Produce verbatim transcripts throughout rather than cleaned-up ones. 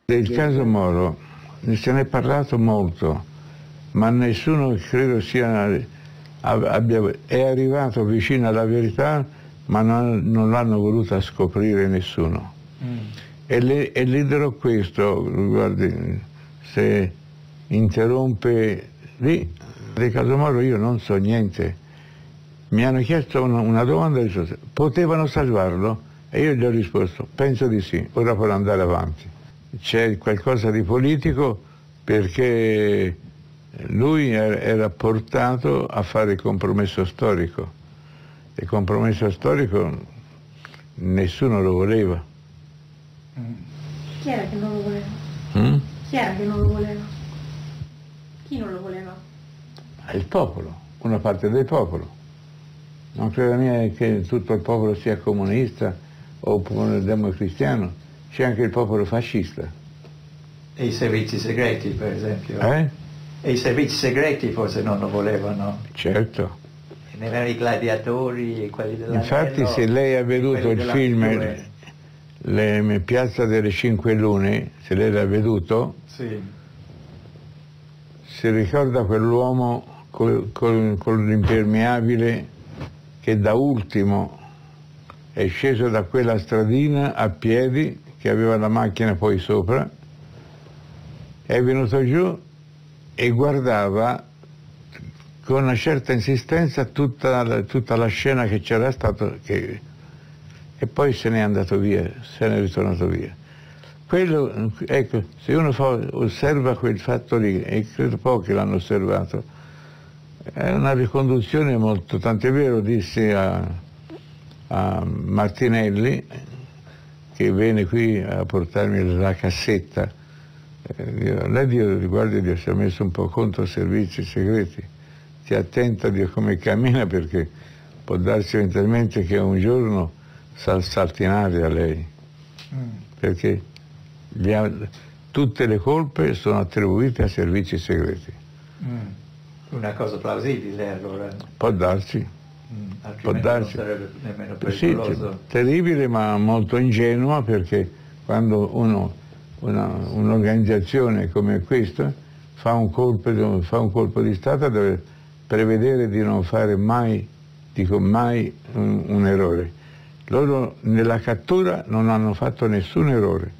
Del caso Moro ne se ne è parlato molto, ma nessuno credo sia, abbia, è arrivato vicino alla verità, ma non, non l'hanno voluta scoprire nessuno. Mm. E, le, e le dirò questo, guardi, se interrompe lì, del caso Moro io non so niente. Mi hanno chiesto una, una domanda, potevano salvarlo? E io gli ho risposto, penso di sì, ora può andare avanti. C'è qualcosa di politico perché lui era portato a fare il compromesso storico. Il compromesso storico nessuno lo voleva. Chi era che non lo voleva? Mm? Chi era che non lo voleva? Chi non lo voleva? Il popolo, una parte del popolo. Non credo mia che tutto il popolo sia comunista oppure democristiano, c'è anche il popolo fascista. E i servizi segreti, per esempio? Eh? E i servizi segreti forse non lo volevano? Certo. E ne erano i gladiatori e quelli dell'anello. Infatti se lei ha veduto il film le, Piazza delle Cinque Lune, se lei l'ha veduto, sì. Si ricorda quell'uomo con, con, con l'impermeabile che da ultimo è sceso da quella stradina a piedi, che aveva la macchina poi sopra, è venuto giù e guardava con una certa insistenza tutta la, tutta la scena che c'era stato, che, e poi se n'è andato via, se n'è ritornato via. Quello, ecco, se uno fa, osserva quel fatto lì, e credo pochi l'hanno osservato, è una riconduzione molto, tant'è vero, dissi a, a Martinelli, che venne qui a portarmi la cassetta, eh, lei Dio, guardi Dio, si è messo un po' contro i servizi segreti, stia attenta Dio come cammina, perché può darsi eventualmente che un giorno sal, salti in aria lei, mm. perché ha, tutte le colpe sono attribuite a servizi segreti. Mm. Una cosa plausibile allora. Può darsi. Mm. Altrimenti può darsi. non sarebbe nemmeno pericoloso. Sì, terribile ma molto ingenua, perché quando uno, un'organizzazione come questa fa un, colpo, fa un colpo di Stato, deve prevedere di non fare mai, dico mai, un, un errore. Loro nella cattura non hanno fatto nessun errore.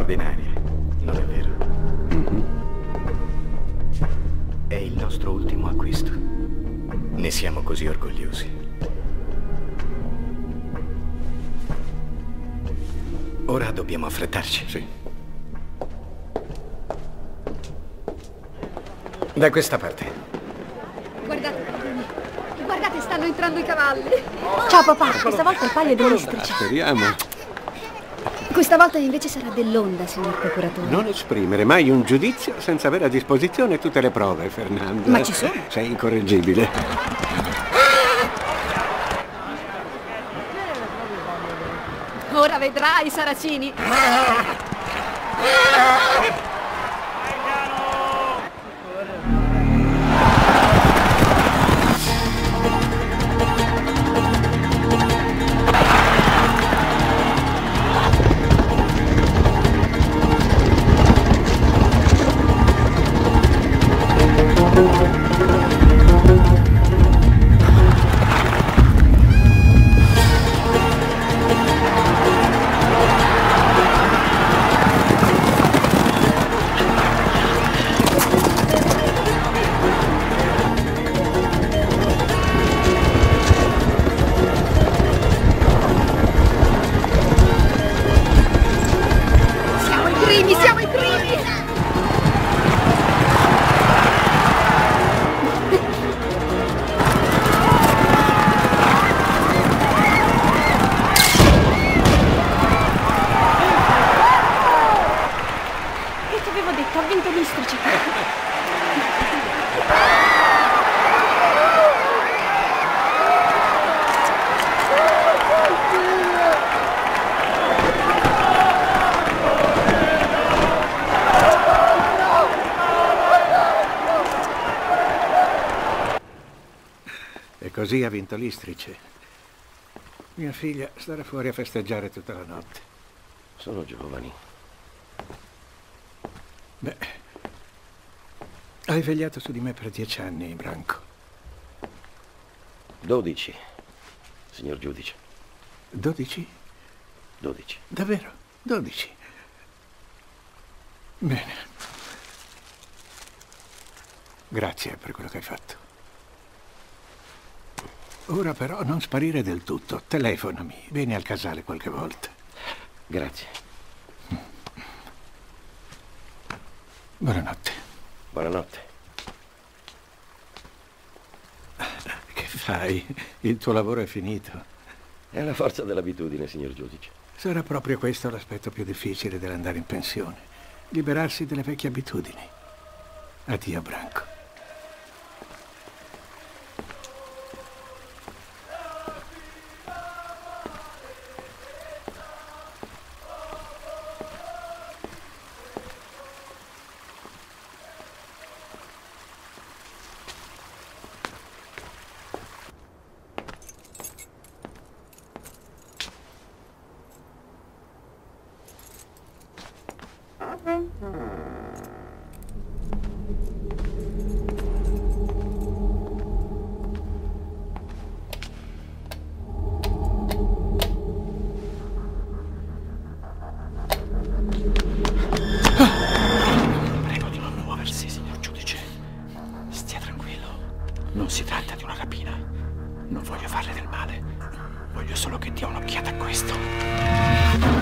straordinaria, non è vero? Mm-hmm. È il nostro ultimo acquisto. Ne siamo così orgogliosi. Ora dobbiamo affrettarci. Sì. Da questa parte. Guardate, guardate, stanno entrando i cavalli. Ciao papà, questa volta il paio è dell'istrice. Speriamo. Questa volta invece sarà dell'onda, signor procuratore. Non esprimere mai un giudizio senza avere a disposizione tutte le prove, Fernanda. Ma ci sono. Sei incorreggibile. Ora vedrai, Saracini. Siamo i primi, siamo i primi! Che ti avevo detto, ha vinto l'istrice. E così ha vinto l'istrice. Mia figlia starà fuori a festeggiare tutta la notte. Sono giovani. Beh, hai vegliato su di me per dieci anni, Branco. Dodici, signor giudice. Dodici? Dodici. Davvero? Dodici? Bene. Grazie per quello che hai fatto. Ora però non sparire del tutto. Telefonami. Vieni al casale qualche volta. Grazie. Buonanotte. Buonanotte. Che fai? Il tuo lavoro è finito. È la forza dell'abitudine, signor giudice. Sarà proprio questo l'aspetto più difficile dell'andare in pensione. Liberarsi delle vecchie abitudini. Addio, Branco. Prego di non muoversi, signor giudice. Stia tranquillo. Non si tratta di una rapina. Non voglio farle del male. Voglio solo che dia un'occhiata a questo.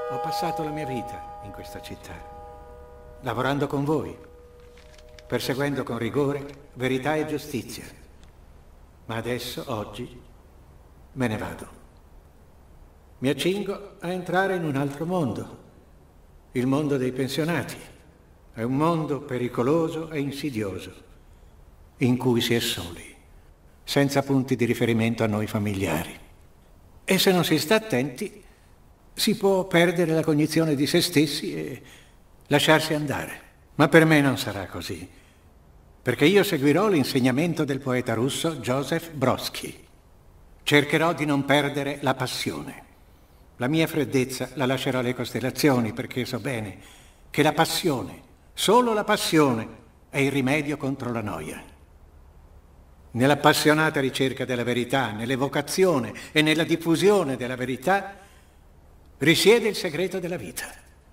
Ho passato la mia vita in questa città, lavorando con voi, perseguendo con rigore verità e giustizia. Ma adesso, oggi, me ne vado. Mi accingo a entrare in un altro mondo, il mondo dei pensionati. È un mondo pericoloso e insidioso, in cui si è soli, senza punti di riferimento a noi familiari. E se non si sta attenti, si può perdere la cognizione di se stessi e lasciarsi andare. Ma per me non sarà così, perché io seguirò l'insegnamento del poeta russo Joseph Brodsky. Cercherò di non perdere la passione. La mia freddezza la lascerò alle costellazioni, perché so bene che la passione, solo la passione, è il rimedio contro la noia. Nell'appassionata ricerca della verità, nell'evocazione e nella diffusione della verità, risiede il segreto della vita.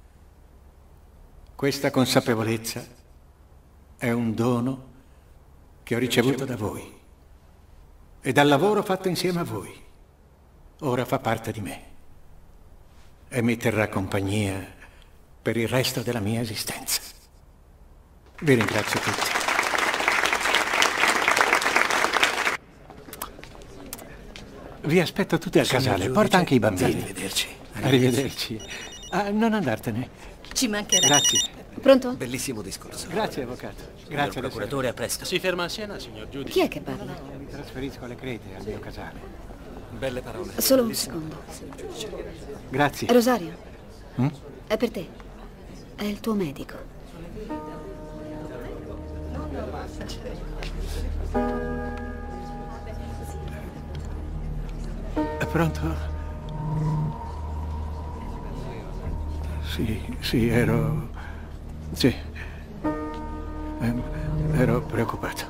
Questa consapevolezza è un dono che ho ricevuto da voi e dal lavoro fatto insieme a voi. Ora fa parte di me e mi terrà compagnia per il resto della mia esistenza. Vi ringrazio tutti. Vi aspetto tutti al casale, porta anche i bambini. Arrivederci. Arrivederci. Ah, non andartene. Ci mancherà. Grazie. Pronto? Bellissimo discorso. Grazie, avvocato. Signor Grazie, procuratore, a presto. Si ferma a Siena, signor giudice. Chi è che parla? Mi trasferisco alle Crete, al mio casale. Belle parole. Solo un secondo. Grazie. Rosario, Mm? è per te. È il tuo medico. È pronto? Sì, sì, ero... Sì. Ehm, ero preoccupato.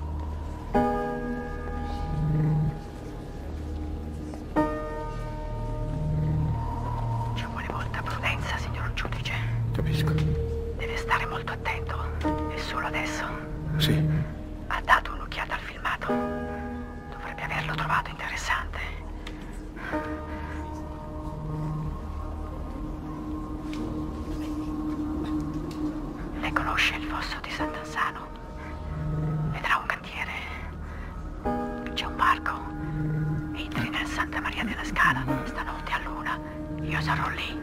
Ci vuole molta prudenza, signor giudice. Capisco. Deve stare molto attento. E solo adesso. Sì. Ha dato un'occhiata al filmato. Dovrebbe averlo trovato interessante. Lei conosce il fosso di Sant'Ansano? Vedrà un cantiere. C'è un parco. Entri nel Santa Maria della Scala. Stanotte a luna. Io sarò lì.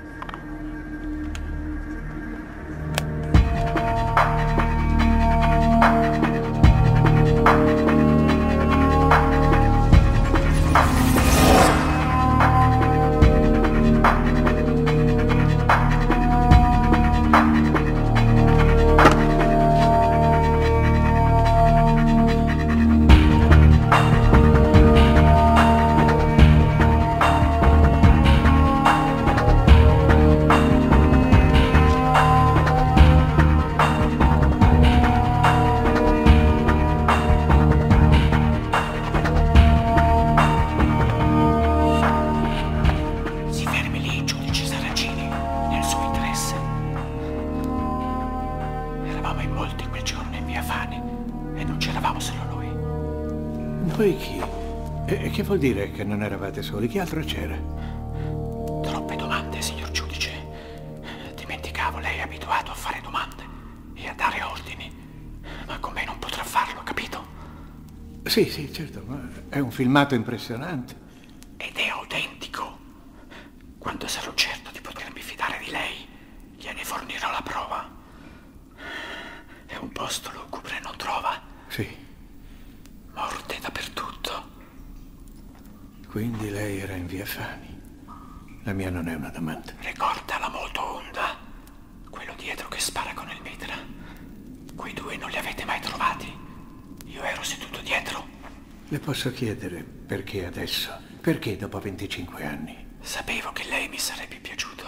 Voi chi? E che vuol dire che non eravate soli? Chi altro c'era? Troppe domande, signor giudice. Dimenticavo, lei è abituato a fare domande e a dare ordini. Ma con me non potrà farlo, capito? Sì, sì, certo, ma è un filmato impressionante. Ed è autentico. Quando sarò certo di potermi fidare di lei, gliene fornirò la prova. È un posto lugubre, non trova? Sì. Morte dappertutto. Quindi lei era in via Fani. La mia non è una domanda. Ricorda la moto Honda? Quello dietro che spara con il mitra. Quei due non li avete mai trovati? Io ero seduto dietro. Le posso chiedere perché adesso? Perché dopo venticinque anni? Sapevo che lei mi sarebbe piaciuto.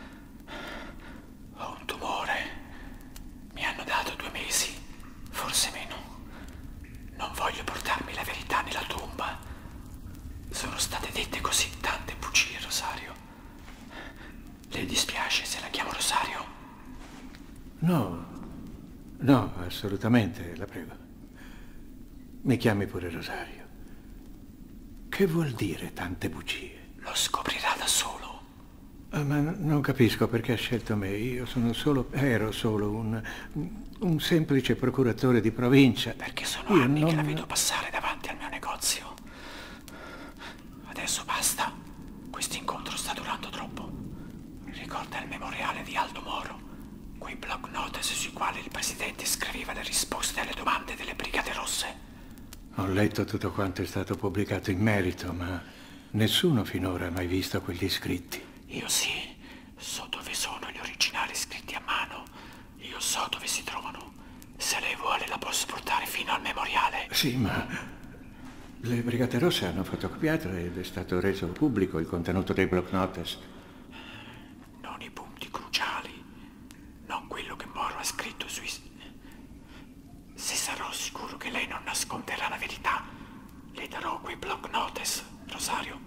Ho un tumore. Mi hanno dato due mesi, forse meno. Non voglio portarmi la verità nella tomba. Sono state dette così tante bugie, Rosario. Le dispiace se la chiamo Rosario? No, no, assolutamente, la prego. Mi chiami pure Rosario. Che vuol dire tante bugie? Lo scoprirà da solo. Ah, ma non capisco perché ha scelto me. Io sono solo, ero solo un, un semplice procuratore di provincia. Perché sono Io anni non... che la vedo passare davanti al mio negozio. Adesso basta. Questo incontro sta durando troppo. Ricorda il memoriale di Aldo Moro, quei block notice sui quali il presidente scriveva le risposte alle domande delle Brigate Rosse. Ho letto tutto quanto è stato pubblicato in merito, ma nessuno finora ha mai visto quegli scritti. Io sì, so dove sono gli originali scritti a mano. Io so dove si trovano. Se lei vuole la posso portare fino al memoriale. Sì, ma le Brigate Rosse hanno fotocopiato ed è stato reso pubblico il contenuto dei block notice. Non i punti cruciali, non quello che Moro ha scritto sui... Se sarò sicuro che lei non nasconderà la verità, le darò quei block notice, Rosario.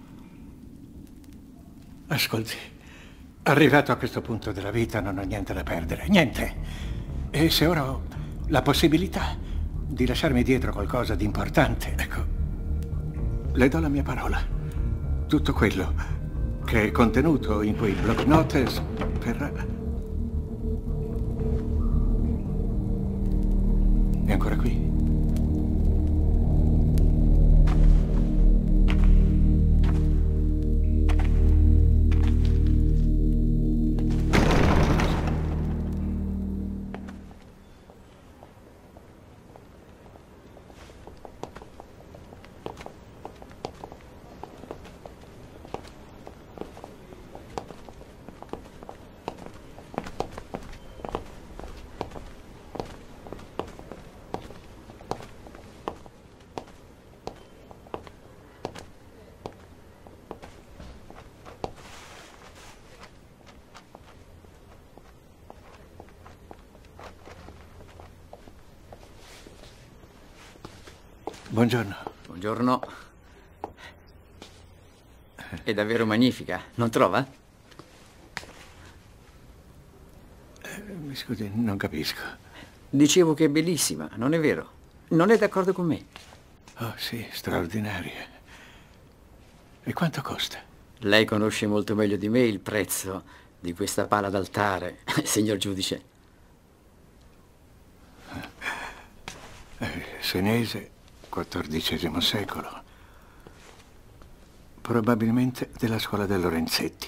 Ascolti, arrivato a questo punto della vita non ho niente da perdere, niente. E se ora ho la possibilità di lasciarmi dietro qualcosa di importante, ecco, le do la mia parola. Tutto quello che è contenuto in quei block notice verrà... È ancora qui? Buongiorno. Buongiorno. È davvero magnifica, non trova? Eh, mi scusi, non capisco. Dicevo che è bellissima, non è vero? Non è d'accordo con me? Oh sì, straordinaria. E quanto costa? Lei conosce molto meglio di me il prezzo di questa pala d'altare, signor giudice. Eh, senese, quattordicesimo secolo. Probabilmente della scuola dei Lorenzetti.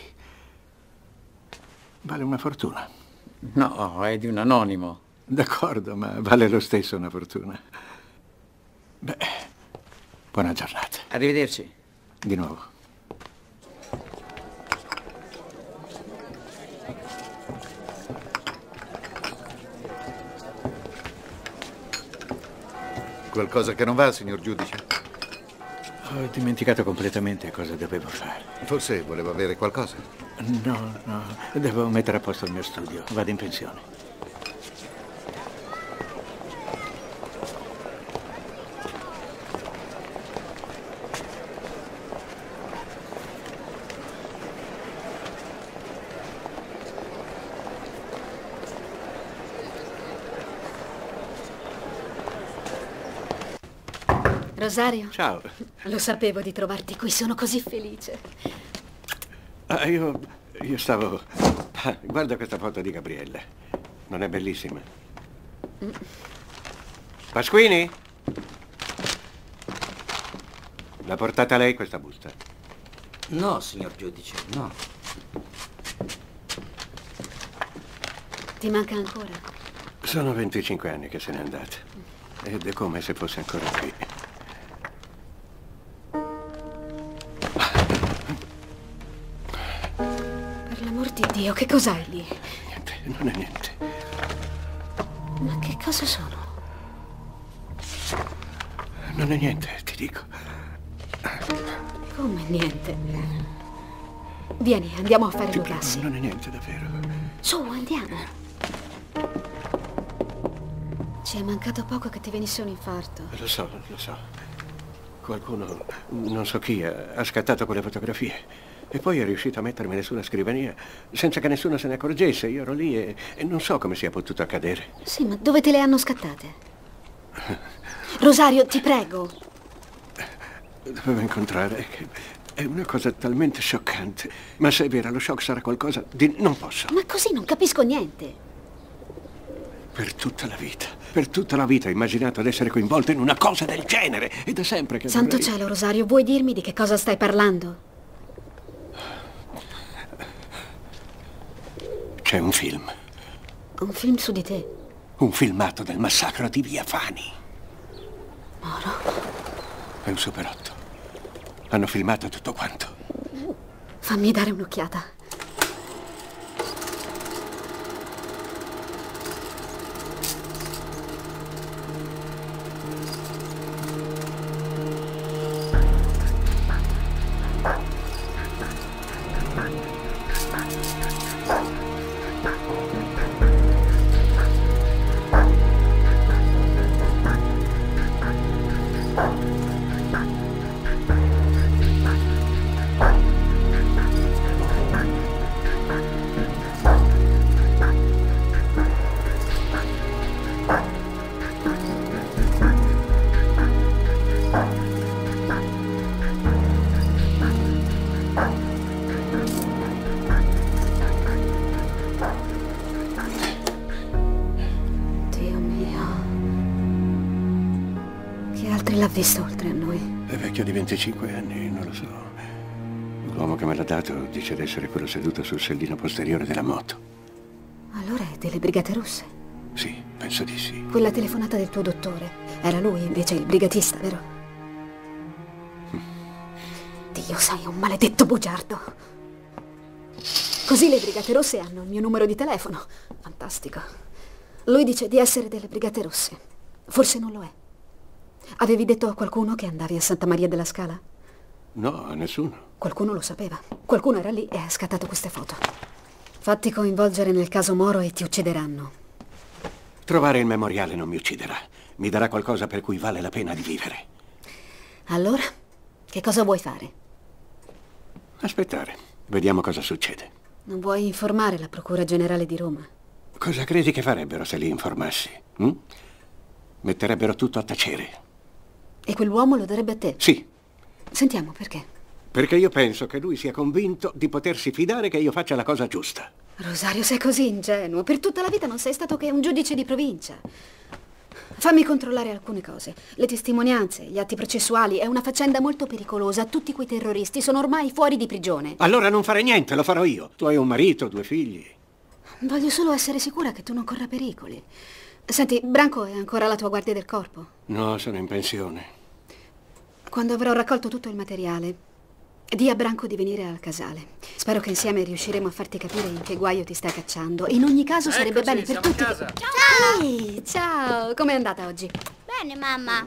Vale una fortuna. No, è di un anonimo. D'accordo, ma vale lo stesso una fortuna. Beh, buona giornata. Arrivederci. Di nuovo. Qualcosa che non va, signor giudice? Ho dimenticato completamente cosa dovevo fare. Forse voleva avere qualcosa? No, no, devo mettere a posto il mio studio. Vado in pensione. Rosario? Ciao. Lo sapevo di trovarti qui, sono così felice. Ah, io, io stavo... Ah, guarda questa foto di Gabriella. Non è bellissima? Mm. Pasquini? L'ha portata lei questa busta? No, signor giudice, no. Ti manca ancora? Sono venticinque anni che se n'è andata. Ed è come se fosse ancora qui. Per l'amor di Dio, che cos'hai lì? Niente, non è niente. Ma che cosa sono? Non è niente, ti dico. Come niente? Vieni, andiamo a fare due passi. Non è niente, davvero. Su, andiamo. Ci è mancato poco che ti venisse un infarto. Lo so, lo so. Qualcuno, non so chi, ha scattato quelle fotografie. E poi è riuscito a mettermele sulla scrivania senza che nessuno se ne accorgesse. Io ero lì e, e non so come sia potuto accadere. Sì, ma dove te le hanno scattate? Rosario, ti prego. Dovevo incontrare È una cosa talmente scioccante. Ma se è vera, lo shock sarà qualcosa di... Non posso. Ma così non capisco niente. Per tutta la vita, per tutta la vita ho immaginato di essere coinvolto in una cosa del genere. E da sempre che Santo vorrei... cielo, Rosario, vuoi dirmi di che cosa stai parlando? C'è un film. Un film su di te? Un filmato del massacro di Via Fani. Moro? È un Super otto. Hanno filmato tutto quanto. Fammi dare un'occhiata. L'ha visto oltre a noi. È vecchio di venticinque anni, non lo so. L'uomo che me l'ha dato dice di essere quello seduto sul sellino posteriore della moto. Allora è delle Brigate Rosse? Sì, penso di sì. Quella telefonata del tuo dottore. Era lui invece il brigatista, vero? Mm. Dio, sei un maledetto bugiardo. Così le Brigate Rosse hanno il mio numero di telefono. Fantastico. Lui dice di essere delle Brigate Rosse. Forse non lo è. Avevi detto a qualcuno che andavi a Santa Maria della Scala? No, a nessuno. Qualcuno lo sapeva. Qualcuno era lì e ha scattato queste foto. Fatti coinvolgere nel caso Moro e ti uccideranno. Trovare il memoriale non mi ucciderà. Mi darà qualcosa per cui vale la pena di vivere. Allora, che cosa vuoi fare? Aspettare. Vediamo cosa succede. Non vuoi informare la Procura Generale di Roma? Cosa credi che farebbero se li informassi? Hm? Metterebbero tutto a tacere. E quell'uomo lo darebbe a te? Sì. Sentiamo, perché? Perché io penso che lui sia convinto di potersi fidare che io faccia la cosa giusta. Rosario, sei così ingenuo. Per tutta la vita non sei stato che un giudice di provincia. Fammi controllare alcune cose. Le testimonianze, gli atti processuali. È una faccenda molto pericolosa. Tutti quei terroristi sono ormai fuori di prigione. Allora non fare niente, lo farò io. Tu hai un marito, due figli. Voglio solo essere sicura che tu non corra pericoli. Senti, Branco è ancora la tua guardia del corpo? No, sono in pensione. Quando avrò raccolto tutto il materiale, di a Branco di venire al casale. Spero che insieme riusciremo a farti capire in che guaio ti stai cacciando. In ogni caso sarebbe Eccoci, bene per siamo tutti. a casa. Che... Ciao! Ehi, ciao! Com'è andata oggi? Bene, mamma.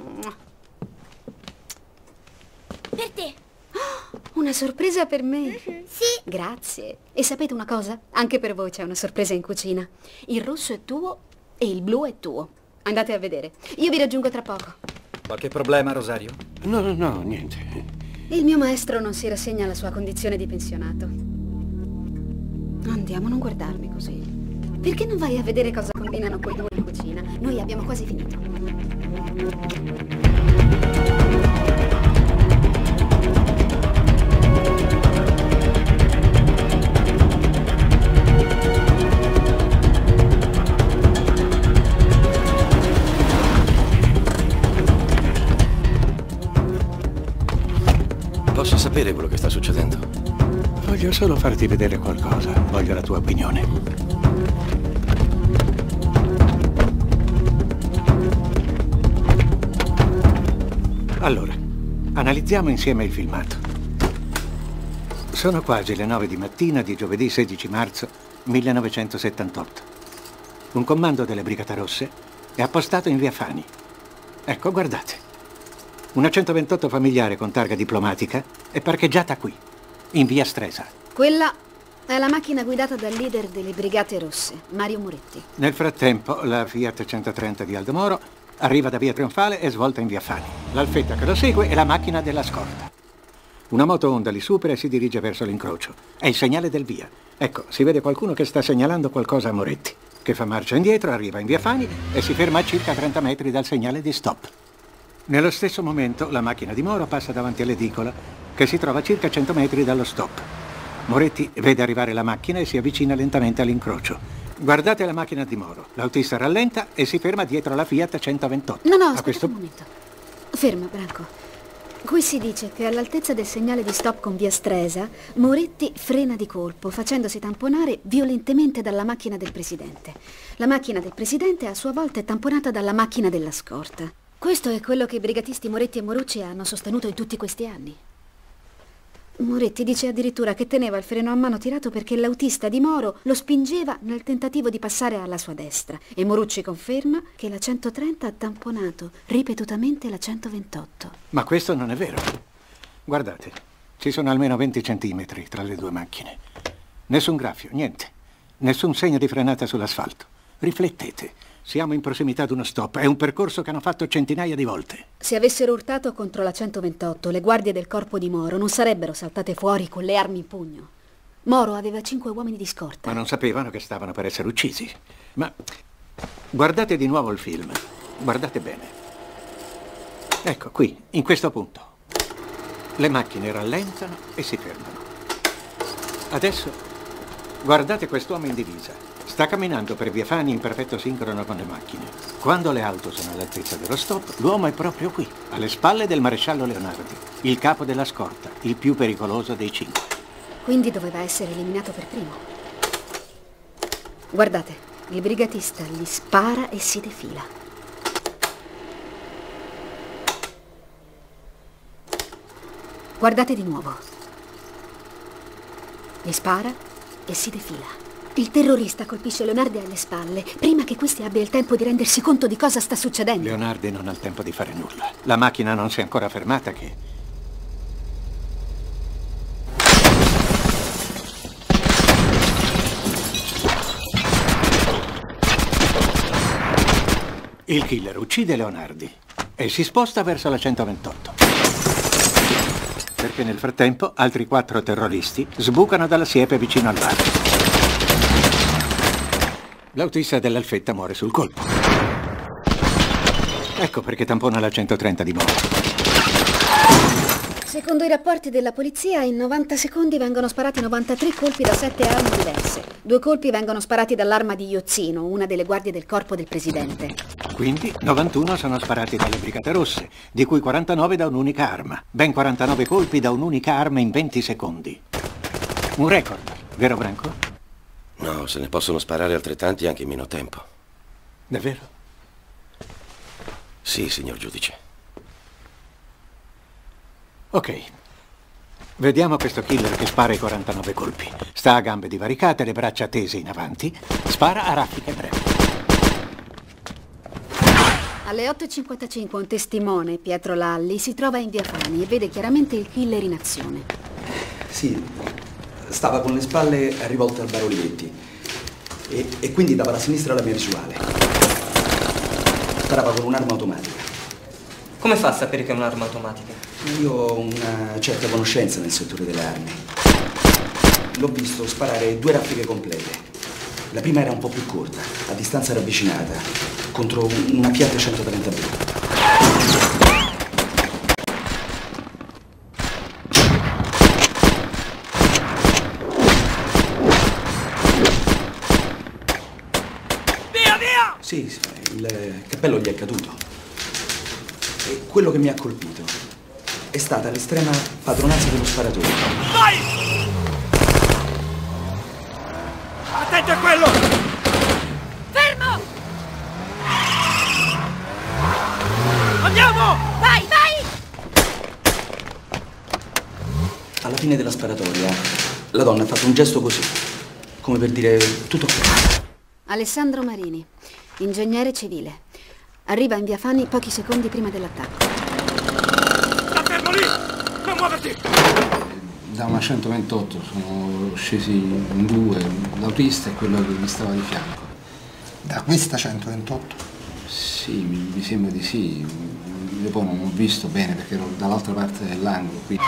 Per te. Una sorpresa per me? Mm-hmm. Sì. Grazie. E sapete una cosa? Anche per voi c'è una sorpresa in cucina. Il rosso è tuo e il blu è tuo. Andate a vedere. Io vi raggiungo tra poco. Qualche problema, Rosario? No, no, no, niente. Il mio maestro non si rassegna alla sua condizione di pensionato. Andiamo, non guardarmi così. Perché non vai a vedere cosa combinano quei due in cucina? Noi abbiamo quasi finito. Posso sapere quello che sta succedendo? Voglio solo farti vedere qualcosa. Voglio la tua opinione. Allora, analizziamo insieme il filmato. Sono quasi le nove di mattina di giovedì sedici marzo millenovecentosettantotto. Un comando delle Brigate Rosse è appostato in via Fani. Ecco, guardate. Una centoventotto familiare con targa diplomatica è parcheggiata qui, in via Stresa. Quella è la macchina guidata dal leader delle Brigate Rosse, Mario Moretti. Nel frattempo, la Fiat centotrenta di Aldo Moro arriva da via Trionfale e svolta in via Fani. L'Alfetta che lo segue è la macchina della scorta. Una moto Honda li supera e si dirige verso l'incrocio. È il segnale del via. Ecco, si vede qualcuno che sta segnalando qualcosa a Moretti, che fa marcia indietro, arriva in via Fani e si ferma a circa trenta metri dal segnale di stop. Nello stesso momento la macchina di Moro passa davanti all'edicola che si trova a circa cento metri dallo stop. Moretti vede arrivare la macchina e si avvicina lentamente all'incrocio. Guardate la macchina di Moro. L'autista rallenta e si ferma dietro la Fiat centoventotto. No, no, a aspetta questo... un momento. Ferma, Branco. Qui si dice che all'altezza del segnale di stop con via Stresa, Moretti frena di colpo, facendosi tamponare violentemente dalla macchina del presidente. La macchina del presidente a sua volta è tamponata dalla macchina della scorta. Questo è quello che i brigatisti Moretti e Morucci hanno sostenuto in tutti questi anni. Moretti dice addirittura che teneva il freno a mano tirato perché l'autista di Moro lo spingeva nel tentativo di passare alla sua destra. E Morucci conferma che la centotrenta ha tamponato ripetutamente la centoventotto. Ma questo non è vero. Guardate, ci sono almeno venti centimetri tra le due macchine. Nessun graffio, niente. Nessun segno di frenata sull'asfalto. Riflettete. Siamo in prossimità di uno stop. È un percorso che hanno fatto centinaia di volte. Se avessero urtato contro la centoventotto, le guardie del corpo di Moro non sarebbero saltate fuori con le armi in pugno. Moro aveva cinque uomini di scorta. Ma non sapevano che stavano per essere uccisi. Ma guardate di nuovo il film. Guardate bene. Ecco, qui, in questo punto. Le macchine rallentano e si fermano. Adesso guardate quest'uomo in divisa. Sta camminando per via Fani in perfetto sincrono con le macchine. Quando le auto sono all'altezza dello stop, l'uomo è proprio qui, alle spalle del maresciallo Leonardi, il capo della scorta, il più pericoloso dei cinque. Quindi doveva essere eliminato per primo. Guardate, il brigatista gli spara e si defila. Guardate di nuovo. Gli spara e si defila. Il terrorista colpisce Leonardi alle spalle, prima che questi abbia il tempo di rendersi conto di cosa sta succedendo. Leonardi non ha il tempo di fare nulla. La macchina non si è ancora fermata che... Il killer uccide Leonardi e si sposta verso la centoventotto. Perché nel frattempo altri quattro terroristi sbucano dalla siepe vicino al bar. L'autista dell'Alfetta muore sul colpo. Ecco perché tampona la centotrenta di Moro. Secondo i rapporti della polizia, in novanta secondi vengono sparati novantatré colpi da sette armi diverse. Due colpi vengono sparati dall'arma di Iozzino, una delle guardie del corpo del presidente. Quindi novantuno sono sparati dalle Brigate Rosse, di cui quarantanove da un'unica arma. Ben quarantanove colpi da un'unica arma in venti secondi. Un record, vero Branco? No, se ne possono sparare altrettanti anche in meno tempo. Davvero? Sì, signor giudice. Ok. Vediamo questo killer che spara i quarantanove colpi. Sta a gambe divaricate, le braccia tese in avanti. Spara a raffiche brevi. Alle otto e cinquantacinque un testimone, Pietro Lalli, si trova in via Fani e vede chiaramente il killer in azione. Sì. Stava con le spalle rivolte al bar Olivetti e, e quindi dava la sinistra alla mia visuale. Sparava con un'arma automatica. Come fa a sapere che è un'arma automatica? Io ho una certa conoscenza nel settore delle armi. L'ho visto sparare due raffiche complete. La prima era un po' più corta, a distanza ravvicinata, contro una Fiat centotrenta blu. Sì, sì, il cappello gli è caduto. E quello che mi ha colpito è stata l'estrema padronanza dello sparatore. Vai! Attento a quello! Fermo! Andiamo! Vai, vai! Alla fine della sparatoria, la donna ha fatto un gesto così, come per dire tutto ok. Alessandro Marini, ingegnere civile. Arriva in via Fani pochi secondi prima dell'attacco. Sta fermo lì! Non muoverti! Da una centoventotto sono scesi in due, l'autista e quello che mi stava di fianco. Da questa centoventotto? Sì, mi, mi sembra di sì. Io poi non ho visto bene perché ero dall'altra parte dell'angolo qui.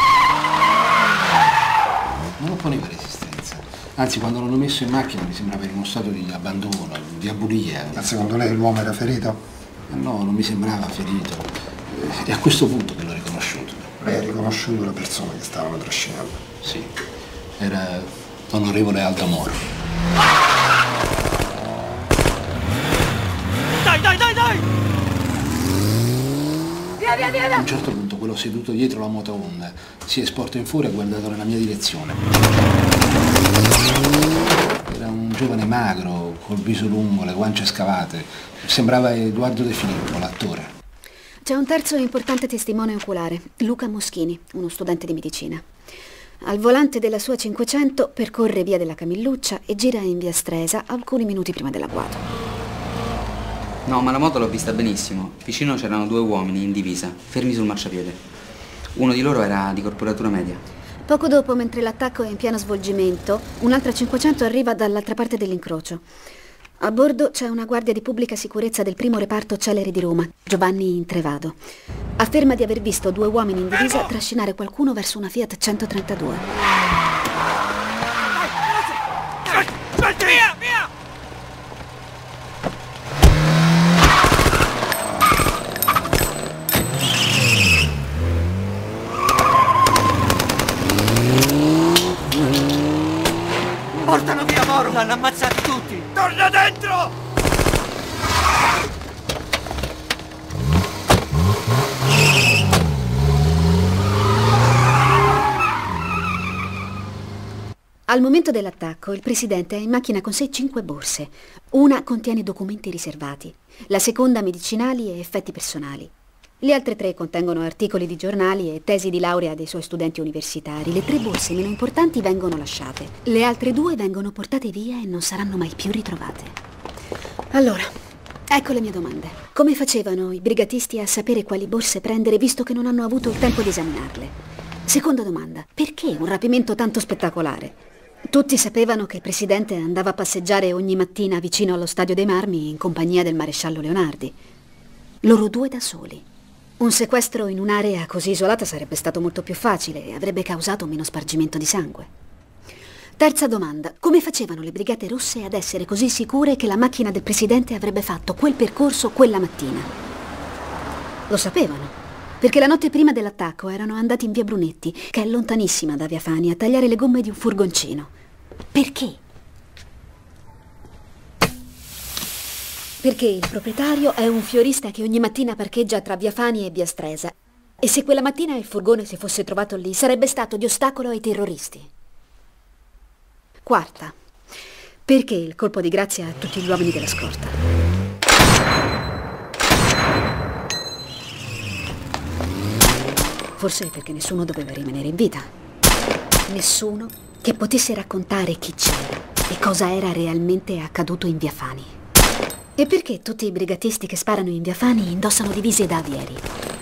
Non opponeva resistenza. Anzi, quando l'hanno messo in macchina mi sembrava in uno stato di abbandono, di abulia. Ma secondo lei l'uomo era ferito? No, non mi sembrava ferito. È a questo punto che l'ho riconosciuto. Poi hai riconosciuto la persona che stavano trascinando? Sì, era l'onorevole Aldo Moro. Dai, dai, dai, dai! Via, via, via, via! A un certo punto quello seduto dietro la moto Honda si è sporto in furia e ha guardato nella mia direzione. Era un giovane magro, col viso lungo, le guance scavate. Sembrava Edoardo De Filippo, l'attore. C'è un terzo importante testimone oculare, Luca Moschini, uno studente di medicina. Al volante della sua cinquecento percorre via della Camilluccia e gira in via Stresa alcuni minuti prima dell'agguato. No, ma la moto l'ho vista benissimo. Vicino c'erano due uomini in divisa, fermi sul marciapiede. Uno di loro era di corporatura media. Poco dopo, mentre l'attacco è in pieno svolgimento, un'altra cinquecento arriva dall'altra parte dell'incrocio. A bordo c'è una guardia di pubblica sicurezza del primo reparto Celeri di Roma, Giovanni Intrevado. Afferma di aver visto due uomini in divisa trascinare qualcuno verso una Fiat centotrentadue. Via, via! Portano via Moro! L'hanno ammazzati tutti! Torna dentro! Al momento dell'attacco, il presidente ha in macchina con sé cinque borse. Una contiene documenti riservati, la seconda medicinali e effetti personali. Le altre tre contengono articoli di giornali e tesi di laurea dei suoi studenti universitari. Le tre borse meno importanti vengono lasciate. Le altre due vengono portate via e non saranno mai più ritrovate. Allora, ecco le mie domande. Come facevano i brigatisti a sapere quali borse prendere visto che non hanno avuto il tempo di esaminarle? Seconda domanda, perché un rapimento tanto spettacolare? Tutti sapevano che il presidente andava a passeggiare ogni mattina vicino allo Stadio dei Marmi in compagnia del maresciallo Leonardi. Loro due da soli. Un sequestro in un'area così isolata sarebbe stato molto più facile e avrebbe causato meno spargimento di sangue. Terza domanda. Come facevano le Brigate Rosse ad essere così sicure che la macchina del presidente avrebbe fatto quel percorso quella mattina? Lo sapevano, perché la notte prima dell'attacco erano andati in via Brunetti, che è lontanissima da via Fani, a tagliare le gomme di un furgoncino. Perché? Perché il proprietario è un fiorista che ogni mattina parcheggia tra via Fani e via Stresa. E se quella mattina il furgone si fosse trovato lì, sarebbe stato di ostacolo ai terroristi. Quarta. Perché il colpo di grazia a tutti gli uomini della scorta? Forse perché nessuno doveva rimanere in vita. Nessuno che potesse raccontare chi c'era e cosa era realmente accaduto in via Fani. E perché tutti i brigatisti che sparano in via Fani indossano divise da avieri?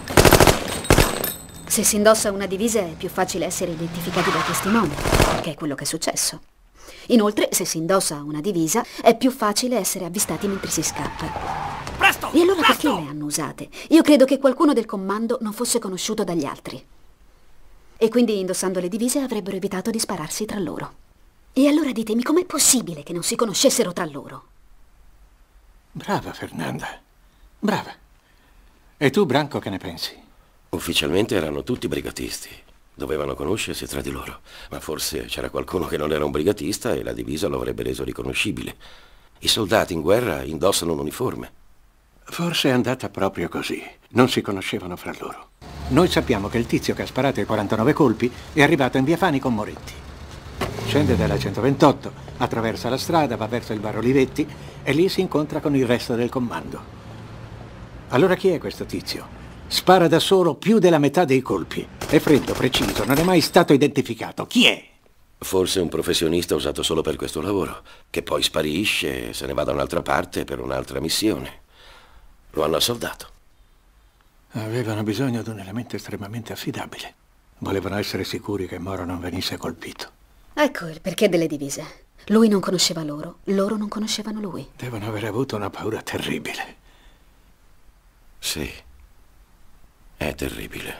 Se si indossa una divisa è più facile essere identificati dai testimoni, che è quello che è successo. Inoltre, se si indossa una divisa, è più facile essere avvistati mentre si scappa. Presto! E allora presto! perché le hanno usate? Io credo che qualcuno del comando non fosse conosciuto dagli altri. E quindi, indossando le divise, avrebbero evitato di spararsi tra loro. E allora ditemi, com'è possibile che non si conoscessero tra loro? Brava, Fernanda. Brava. E tu, Branco, che ne pensi? Ufficialmente erano tutti brigatisti. Dovevano conoscersi tra di loro. Ma forse c'era qualcuno che non era un brigatista e la divisa lo avrebbe reso riconoscibile. I soldati in guerra indossano un uniforme. Forse è andata proprio così. Non si conoscevano fra loro. Noi sappiamo che il tizio che ha sparato i quarantanove colpi è arrivato in via Fani con Moretti. Scende dalla centoventotto, attraversa la strada, va verso il bar Olivetti e lì si incontra con il resto del comando. Allora chi è questo tizio? Spara da solo più della metà dei colpi. È freddo, preciso, non è mai stato identificato. Chi è? Forse un professionista usato solo per questo lavoro, che poi sparisce e se ne va da un'altra parte per un'altra missione. Lo hanno assoldato. Avevano bisogno di un elemento estremamente affidabile. Volevano essere sicuri che Moro non venisse colpito. Ecco il perché delle divise. Lui non conosceva loro, loro non conoscevano lui. Devono aver avuto una paura terribile. Sì, è terribile.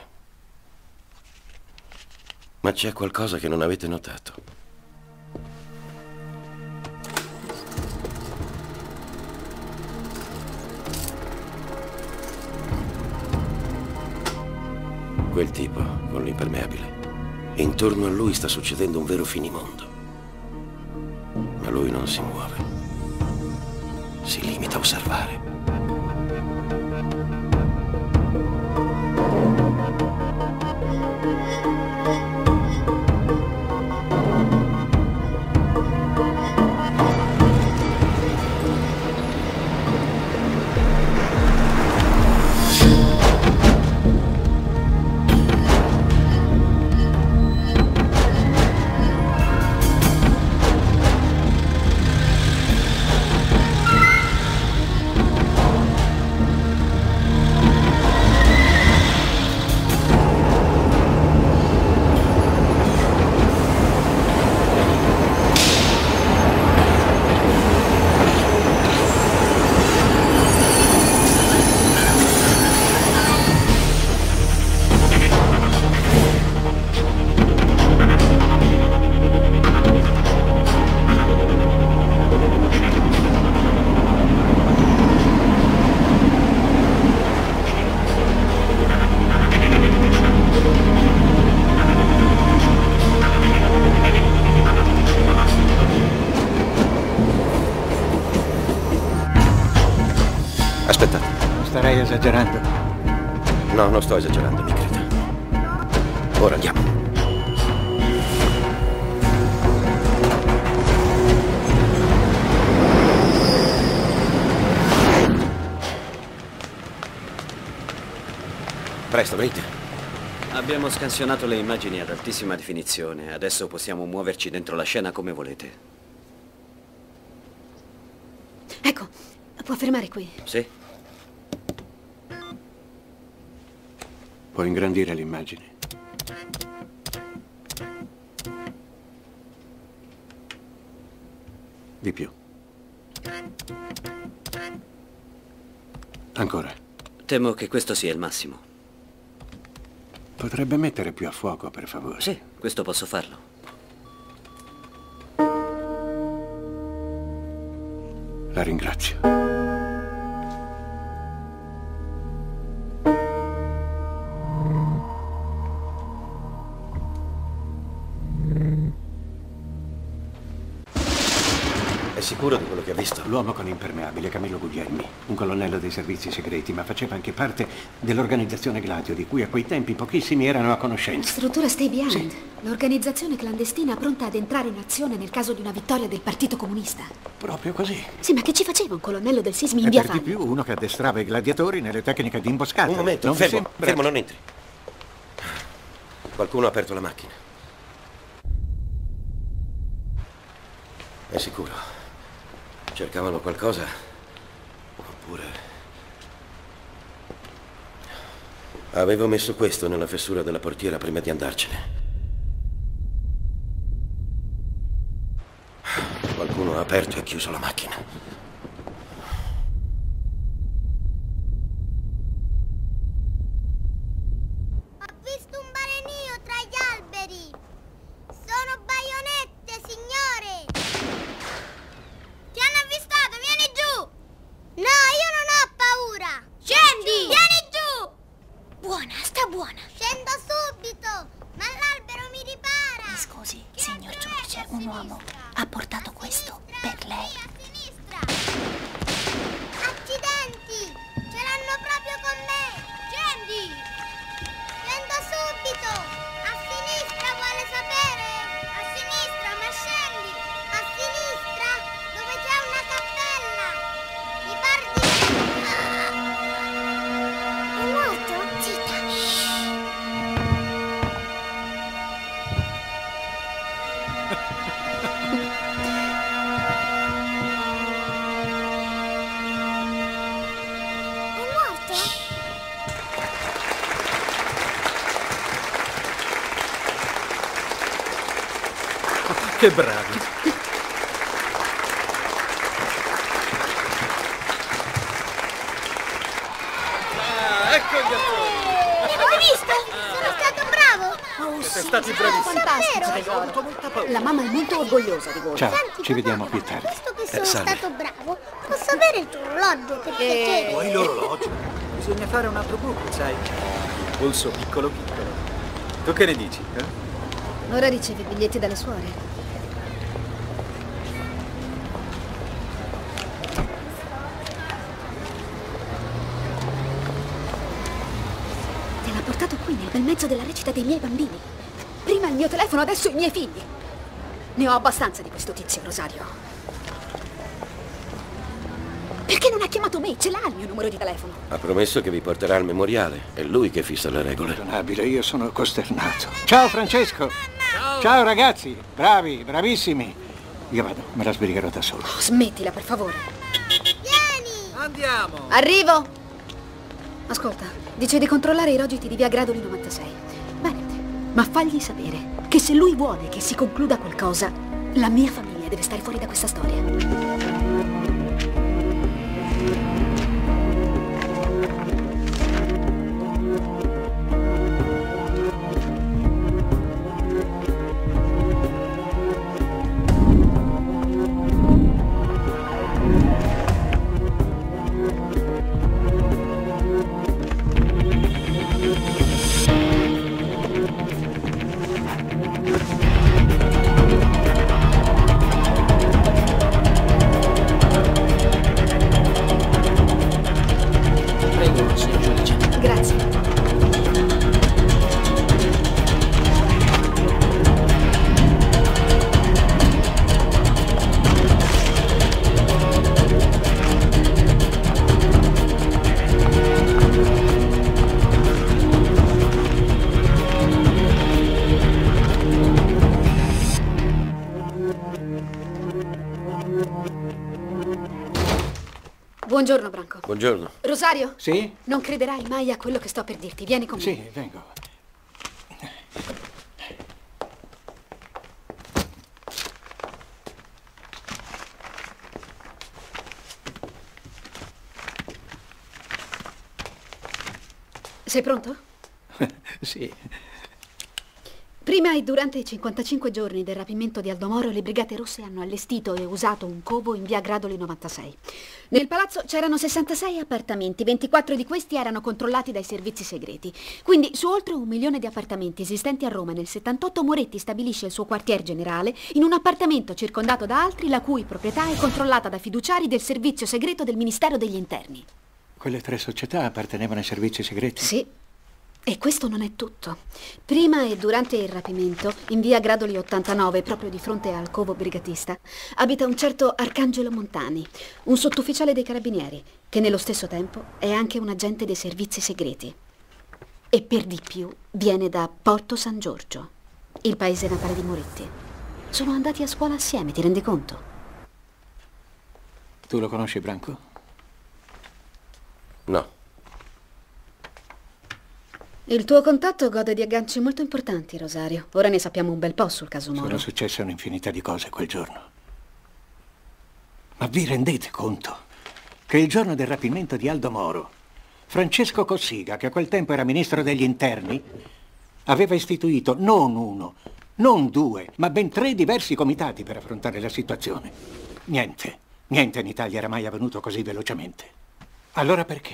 Ma c'è qualcosa che non avete notato. Quel tipo, con l'impermeabile. Intorno a lui sta succedendo un vero finimondo. Ma lui non si muove. Si limita a osservare. Aspettate. Starei esagerando. No, non sto esagerando, mi creda. Ora andiamo. Presto, venite. Abbiamo scansionato le immagini ad altissima definizione. Adesso possiamo muoverci dentro la scena come volete. Ecco, può fermare qui. Sì? Può ingrandire l'immagine. Di più. Ancora. Temo che questo sia il massimo. Potrebbe mettere più a fuoco, per favore? Sì, questo posso farlo. La ringrazio. È sicuro di quello che ha visto? L'uomo con impermeabile, Camillo Guglielmi, un colonnello dei servizi segreti, ma faceva anche parte dell'organizzazione Gladio, di cui a quei tempi pochissimi erano a conoscenza. Struttura Stay Behind. Sì. L'organizzazione clandestina pronta ad entrare in azione nel caso di una vittoria del Partito Comunista. Proprio così. Sì, ma che ci faceva un colonnello del Sismi in E via per di Faglia? più uno che addestrava i gladiatori nelle tecniche di imboscata. Un momento, Non vi fermo, sembra- fermo, non entri. Qualcuno ha aperto la macchina. È sicuro. Cercavano qualcosa? Oppure... Avevo messo questo nella fessura della portiera prima di andarcene. Qualcuno ha aperto e chiuso la macchina. Ho visto un balenio tra gli alberi. Sono baionette, signore. Ti hanno avvistato, vieni giù! No, io non ho paura! Scendi! Vieni giù! Buona, sta buona. Scendo subito! Ma l'albero mi ripara! Mi scusi, signor giudice, un uomo ha portato questo per lei. A sinistra! Accidenti! Ce l'hanno proprio con me! Scendi! Scendo subito! A sinistra vuole sapere! A sinistra, ma scendi! A sinistra! Dove c'è una cappella! Mi par di... È morto? Zitta! È morto? Che bravi. Ecco gli attori! Hai visto? Sono stato bravo! Oh, Siete sì, stati sì, bravissimi. fantastico, Davvero? tesoro. Ho avuto molta paura. La mamma è molto orgogliosa di voi. Ciao, Senti, ci vediamo papà, più tardi. Visto che Eh, sono salve. stato bravo, posso avere il tuo orologio per piacere? Vuoi l'orologio? Bisogna fare un altro buco, sai? polso piccolo piccolo. Tu che ne dici? Eh? Ora ricevi biglietti dalle suore. Te l'ha portato qui nel bel mezzo della recita dei miei bambini. Prima il mio telefono, adesso i miei figli. Ne ho abbastanza di questo tizio, Rosario. Perché non ha chiamato me? Ce l'ha il mio numero di telefono. Ha promesso che vi porterà al memoriale. È lui che fissa le regole. Perdonabile, io sono costernato. Ciao Francesco. Ciao. Ciao ragazzi. Bravi, bravissimi. Io vado, me la sbrigherò da solo. Oh, smettila, per favore. Vieni! Andiamo. Arrivo. Ascolta, dice di controllare i rogiti di via Gradoli novantasei. Bene, ma fagli sapere che se lui vuole che si concluda qualcosa, la mia famiglia deve stare fuori da questa storia. Buongiorno, Branco. Buongiorno. Rosario? Sì? Non crederai mai a quello che sto per dirti. Vieni con me. Sì, vengo. Sei pronto? Sì. Prima e durante i cinquantacinque giorni del rapimento di Aldo Moro, le Brigate Rosse hanno allestito e usato un covo in via Gradoli novantasei. Nel palazzo c'erano sessantasei appartamenti, ventiquattro di questi erano controllati dai servizi segreti. Quindi su oltre un milione di appartamenti esistenti a Roma nel settantotto, Moretti stabilisce il suo quartier generale in un appartamento circondato da altri la cui proprietà è controllata da fiduciari del servizio segreto del Ministero degli Interni. Quelle tre società appartenevano ai servizi segreti? Sì. E questo non è tutto. Prima e durante il rapimento, in via Gradoli ottantanove, proprio di fronte al covo brigatista, abita un certo Arcangelo Montani, un sottufficiale dei carabinieri, che nello stesso tempo è anche un agente dei servizi segreti. E per di più viene da Porto San Giorgio, il paese natale di Moretti. Sono andati a scuola assieme, ti rendi conto? Tu lo conosci, Branco? No. Il tuo contatto gode di agganci molto importanti, Rosario. Ora ne sappiamo un bel po' sul caso Moro. Sono successe un'infinità di cose quel giorno. Ma vi rendete conto che il giorno del rapimento di Aldo Moro, Francesco Cossiga, che a quel tempo era ministro degli interni, aveva istituito non uno, non due, ma ben tre diversi comitati per affrontare la situazione. Niente, niente in Italia era mai avvenuto così velocemente. Allora perché?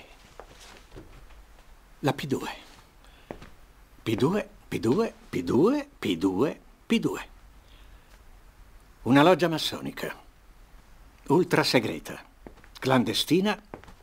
La P due. P due, P due, P due, P due, P due. Una loggia massonica, ultra segreta, clandestina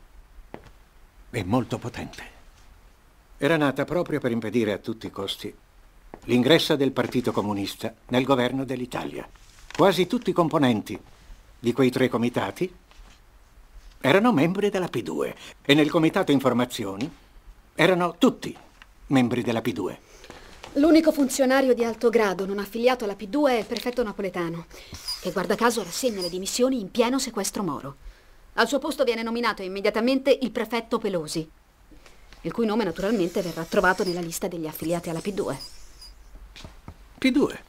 e molto potente. Era nata proprio per impedire a tutti i costi l'ingresso del Partito Comunista nel governo dell'Italia. Quasi tutti i componenti di quei tre comitati erano membri della P due e nel comitato informazioni erano tutti membri della P due. L'unico funzionario di alto grado non affiliato alla P due è il prefetto napoletano, che guarda caso rassegna le dimissioni in pieno sequestro Moro. Al suo posto viene nominato immediatamente il prefetto Pelosi, il cui nome naturalmente verrà trovato nella lista degli affiliati alla P due. P due?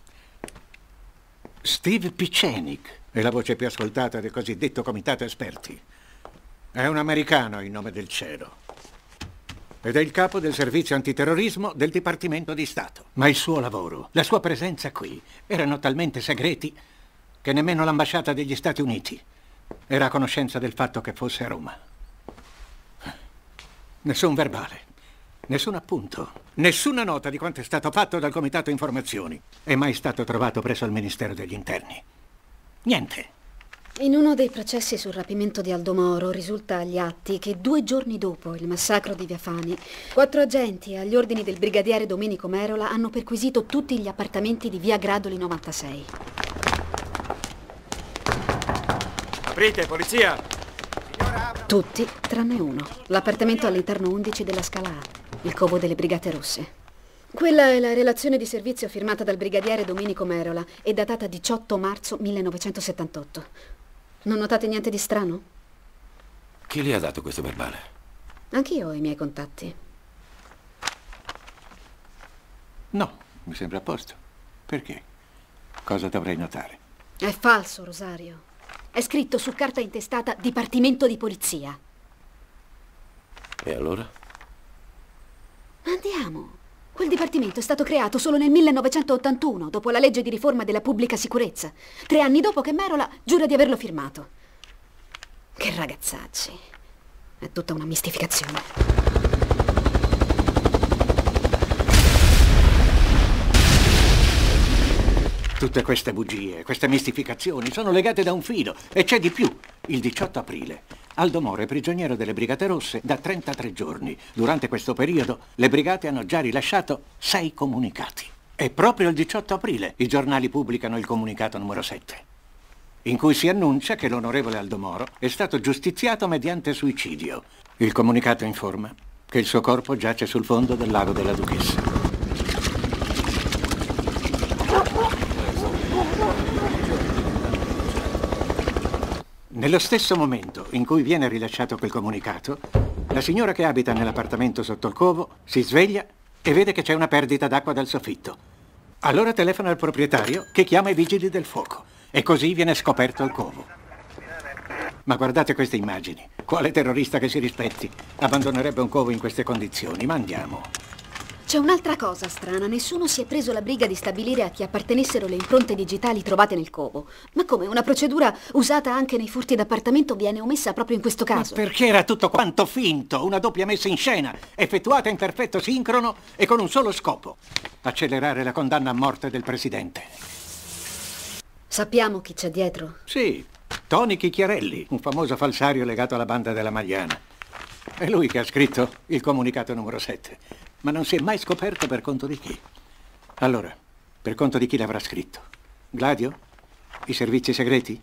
Steve Picenik è la voce più ascoltata del cosiddetto comitato esperti. È un americano in nome del cielo. Ed è il capo del servizio antiterrorismo del Dipartimento di Stato. Ma il suo lavoro, la sua presenza qui, erano talmente segreti che nemmeno l'ambasciata degli Stati Uniti era a conoscenza del fatto che fosse a Roma. Nessun verbale, Nessun appunto, nessuna nota di quanto è stato fatto dal Comitato Informazioni è mai stato trovato presso il Ministero degli Interni. Niente. In uno dei processi sul rapimento di Aldo Moro risulta agli atti che due giorni dopo il massacro di Via Fani, quattro agenti agli ordini del brigadiere Domenico Merola hanno perquisito tutti gli appartamenti di Via Gradoli novantasei. Aprite, polizia! Tutti, tranne uno. L'appartamento all'interno undici della Scala A, il covo delle Brigate Rosse. Quella è la relazione di servizio firmata dal brigadiere Domenico Merola e datata diciotto marzo millenovecentosettantotto. Non notate niente di strano? Chi le ha dato questo verbale? Anch'io ho i miei contatti. No, mi sembra a posto. Perché? Cosa dovrei notare? È falso, Rosario. È scritto su carta intestata Dipartimento di Polizia. E allora? Andiamo. Quel dipartimento è stato creato solo nel millenovecentottantuno, dopo la legge di riforma della pubblica sicurezza. Tre anni dopo che Merola giura di averlo firmato. Che ragazzacci. È tutta una mistificazione. Tutte queste bugie, queste mistificazioni sono legate da un filo e c'è di più. Il diciotto aprile Aldo Moro è prigioniero delle Brigate Rosse da trentatré giorni. Durante questo periodo le brigate hanno già rilasciato sei comunicati. E proprio il diciotto aprile i giornali pubblicano il comunicato numero sette, in cui si annuncia che l'onorevole Aldo Moro è stato giustiziato mediante suicidio. Il comunicato informa che il suo corpo giace sul fondo del lago della Duchessa. Nello stesso momento in cui viene rilasciato quel comunicato, la signora che abita nell'appartamento sotto il covo si sveglia e vede che c'è una perdita d'acqua dal soffitto. Allora telefona al proprietario che chiama i vigili del fuoco e così viene scoperto il covo. Ma guardate queste immagini. Quale terrorista che si rispetti abbandonerebbe un covo in queste condizioni? Ma andiamo. C'è un'altra cosa strana. Nessuno si è preso la briga di stabilire a chi appartenessero le impronte digitali trovate nel covo. Ma come una procedura usata anche nei furti d'appartamento viene omessa proprio in questo caso? Ma perché era tutto quanto finto, una doppia messa in scena, effettuata in perfetto sincrono e con un solo scopo: accelerare la condanna a morte del presidente. Sappiamo chi c'è dietro? Sì, Tony Chicchiarelli, un famoso falsario legato alla banda della Magliana. È lui che ha scritto il comunicato numero sette. Ma non si è mai scoperto per conto di chi. Allora, per conto di chi l'avrà scritto? Gladio? I servizi segreti?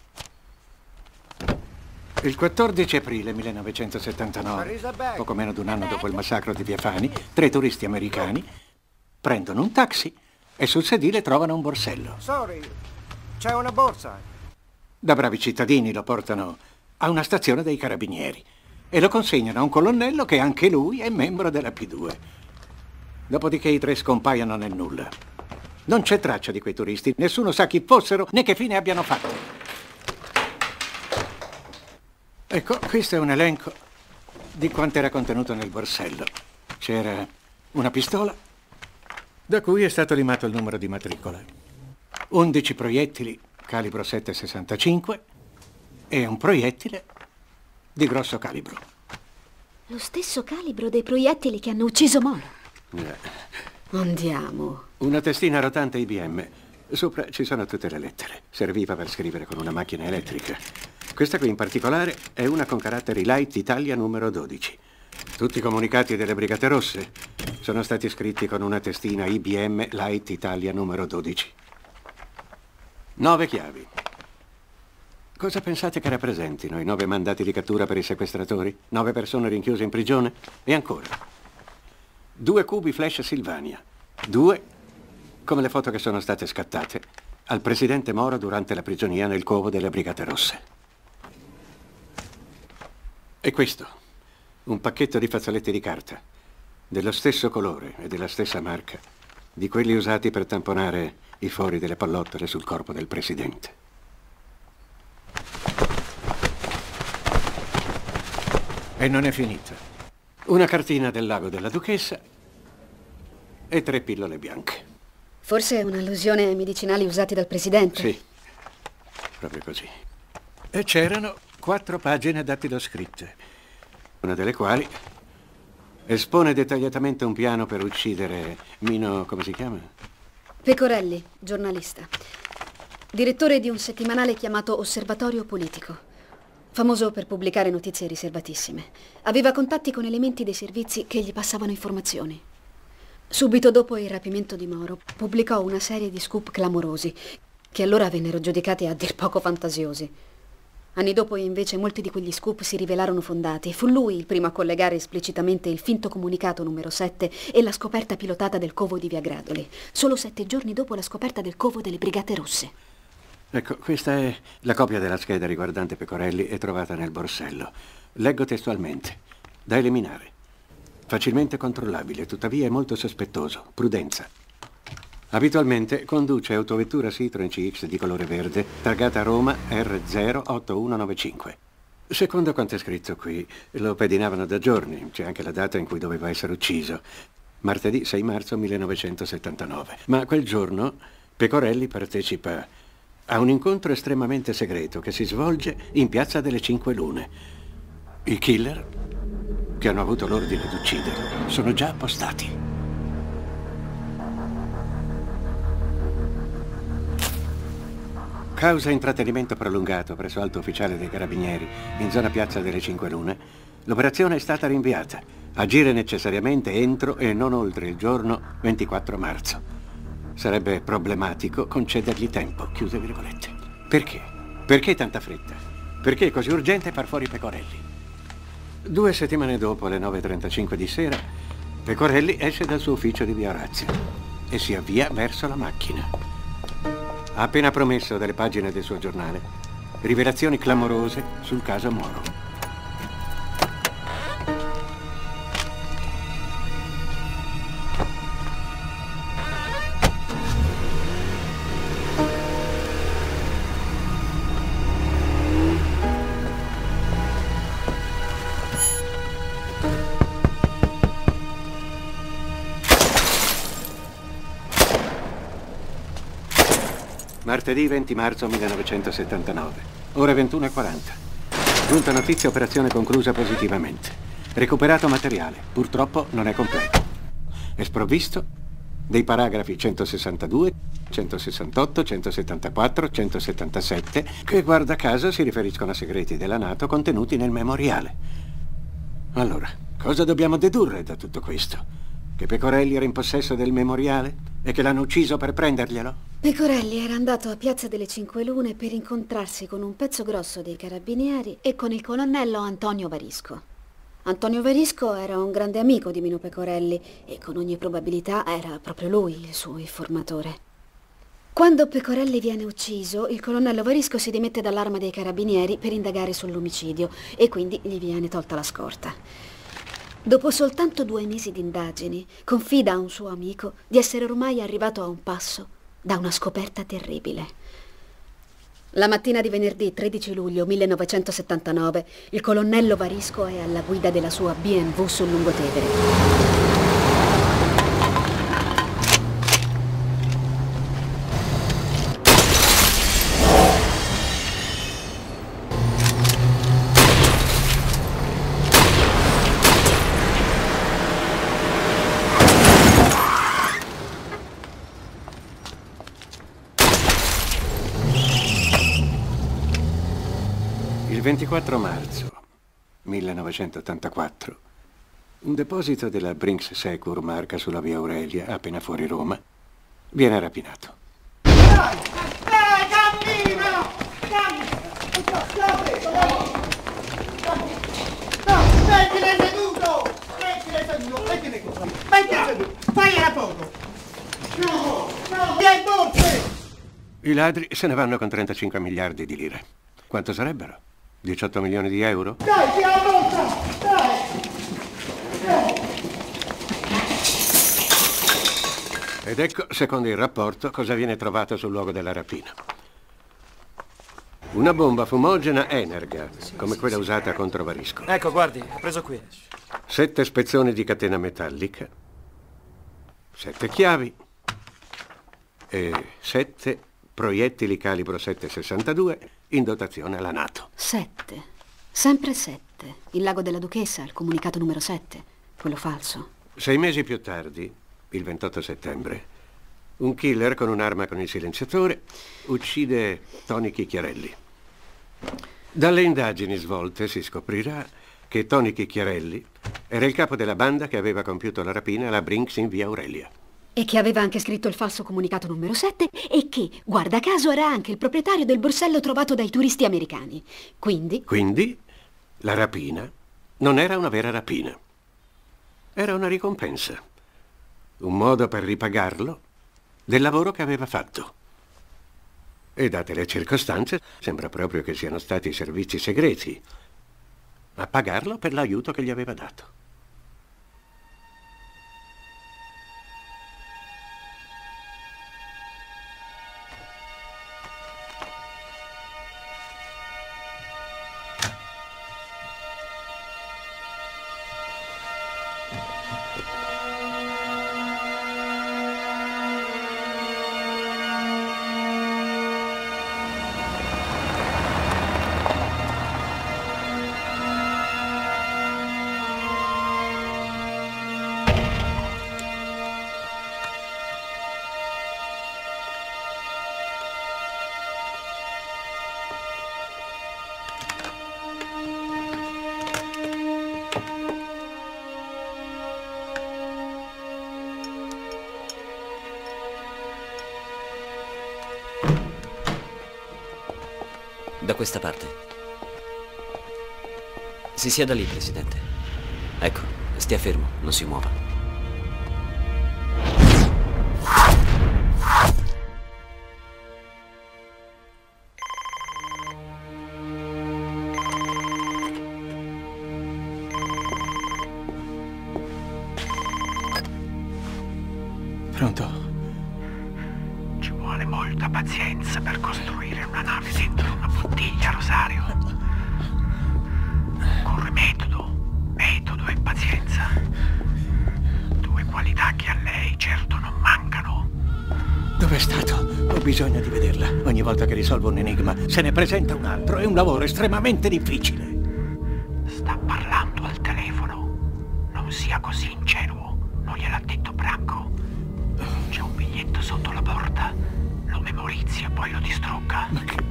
Il quattordici aprile millenovecentosettantanove, poco meno di un anno dopo il massacro di Via Fani, tre turisti americani prendono un taxi e sul sedile trovano un borsello. Sorry, c'è una borsa. Da bravi cittadini lo portano a una stazione dei carabinieri e lo consegnano a un colonnello che anche lui è membro della P due. Dopodiché i tre scompaiono nel nulla. Non c'è traccia di quei turisti, nessuno sa chi fossero né che fine abbiano fatto. Ecco, questo è un elenco di quanto era contenuto nel borsello. C'era una pistola, da cui è stato limato il numero di matricola, undici proiettili calibro sette virgola sessantacinque e un proiettile di grosso calibro. Lo stesso calibro dei proiettili che hanno ucciso Moro. Eh. Andiamo. Una testina rotante I B M. Sopra ci sono tutte le lettere. Serviva per scrivere con una macchina elettrica. Questa qui in particolare è una con caratteri Light Italia numero dodici. Tutti i comunicati delle Brigate Rosse sono stati scritti con una testina I B M Light Italia numero dodici. Nove chiavi. Cosa pensate che rappresentino i nove mandati di cattura per i sequestratori? Nove persone rinchiuse in prigione? E ancora, due cubi flash Silvania. Due, come le foto che sono state scattate al presidente Moro durante la prigionia nel covo delle Brigate Rosse. E questo, un pacchetto di fazzoletti di carta, dello stesso colore e della stessa marca di quelli usati per tamponare i fori delle pallottole sul corpo del presidente. E non è finita. Una cartina del lago della Duchessa e tre pillole bianche. Forse è un'allusione ai medicinali usati dal presidente? Sì, proprio così. E c'erano quattro pagine dattiloscritte, una delle quali Espone dettagliatamente un piano per uccidere Mino, come si chiama? Pecorelli, giornalista. Direttore di un settimanale chiamato Osservatorio Politico. Famoso per pubblicare notizie riservatissime. Aveva contatti con elementi dei servizi che gli passavano informazioni. Subito dopo il rapimento di Moro, pubblicò una serie di scoop clamorosi, che allora vennero giudicati a dir poco fantasiosi. Anni dopo, invece, molti di quegli scoop si rivelarono fondati. Fu lui il primo a collegare esplicitamente il finto comunicato numero sette e la scoperta pilotata del covo di Via Gradoli, solo sette giorni dopo la scoperta del covo delle Brigate Rosse. Ecco, questa è la copia della scheda riguardante Pecorelli e trovata nel borsello. Leggo testualmente. Da eliminare. Facilmente controllabile, tuttavia è molto sospettoso. Prudenza. Abitualmente conduce autovettura Citroen C X di colore verde, targata Roma R zero otto uno nove cinque. Secondo quanto è scritto qui, lo pedinavano da giorni. C'è anche la data in cui doveva essere ucciso. Martedì sei marzo millenovecentosettantanove. Ma quel giorno Pecorelli partecipa a un incontro estremamente segreto che si svolge in Piazza delle Cinque Lune. I killer che hanno avuto l'ordine di ucciderlo sono già appostati. Causa intrattenimento prolungato presso Alto Ufficiale dei Carabinieri in zona Piazza delle Cinque Lune, l'operazione è stata rinviata. Agire necessariamente entro e non oltre il giorno ventiquattro marzo. Sarebbe problematico concedergli tempo, chiuse virgolette. Perché? Perché tanta fretta? Perché è così urgente far fuori Pecorelli? Due settimane dopo, alle nove e trentacinque di sera, Pecorelli esce dal suo ufficio di Via Orazio e si avvia verso la macchina. Ha appena promesso dalle pagine del suo giornale rivelazioni clamorose sul caso Moro. Martedì venti marzo millenovecentosettantanove, ore ventuno e quaranta. Giunta notizia, operazione conclusa positivamente. Recuperato materiale, purtroppo non è completo. È sprovvisto dei paragrafi centosessantadue, centosessantotto, centosettantaquattro, centosettantasette, che guarda caso si riferiscono a segreti della NATO contenuti nel memoriale. Allora, cosa dobbiamo dedurre da tutto questo? Che Pecorelli era in possesso del memoriale e che l'hanno ucciso per prenderglielo? Pecorelli era andato a Piazza delle Cinque Lune per incontrarsi con un pezzo grosso dei carabinieri e con il colonnello Antonio Varisco. Antonio Varisco era un grande amico di Mino Pecorelli e con ogni probabilità era proprio lui il suo informatore. Quando Pecorelli viene ucciso, il colonnello Varisco si dimette dall'arma dei carabinieri per indagare sull'omicidio e quindi gli viene tolta la scorta. Dopo soltanto due mesi di indagini, confida a un suo amico di essere ormai arrivato a un passo da una scoperta terribile. La mattina di venerdì tredici luglio millenovecentosettantanove, il colonnello Varisco è alla guida della sua B M W sul Lungotevere. Il ventiquattro marzo millenovecentottantaquattro, un deposito della Brinks Secur marca sulla via Aurelia, appena fuori Roma, viene rapinato. Dai, dai, cammina! Cammina! No, mettile seduto! Mettile seduto, mettile qua! Mettile seduto! Fai la foto! No, no, via in borse! I ladri se ne vanno con trentacinque miliardi di lire. Quanto sarebbero? diciotto milioni di euro? Dai, via la borsa! Dai! Dai! Ed ecco, secondo il rapporto, cosa viene trovato sul luogo della rapina. Una bomba fumogena Energa, come quella usata contro Varisco. Ecco, guardi, ho preso qui. Sette spezzoni di catena metallica, sette chiavi e sette proiettili calibro sette sessantadue in dotazione alla NATO. Sette. Sempre sette. Il lago della Duchessa, il comunicato numero sette. quello falso. Sei mesi più tardi, il ventotto settembre, un killer con un'arma con il silenziatore uccide Tony Chicchiarelli. Dalle indagini svolte si scoprirà che Tony Chicchiarelli era il capo della banda che aveva compiuto la rapina alla Brinks in via Aurelia. E che aveva anche scritto il falso comunicato numero sette e che, guarda caso, era anche il proprietario del borsello trovato dai turisti americani. Quindi... Quindi la rapina non era una vera rapina. Era una ricompensa. Un modo per ripagarlo del lavoro che aveva fatto. E date le circostanze, sembra proprio che siano stati i servizi segreti a pagarlo per l'aiuto che gli aveva dato. Da questa parte. Si sieda lì, Presidente. Ecco, stia fermo, non si muova. Pronto? Ci vuole molta pazienza per costruire una nave dentro una bottiglia, Rosario. Occorre metodo, metodo e pazienza. Due qualità che a lei certo non mancano. Dov'è stato? Ho bisogno di vederla. Ogni volta che risolvo un enigma se ne presenta un altro. È un lavoro estremamente difficile. Sta parlando al telefono. Non sia così ingenuo. Non gliel'ha detto Branco. C'è un biglietto sotto la porta. Lo memorizzi e poi lo distrugga. Ma che...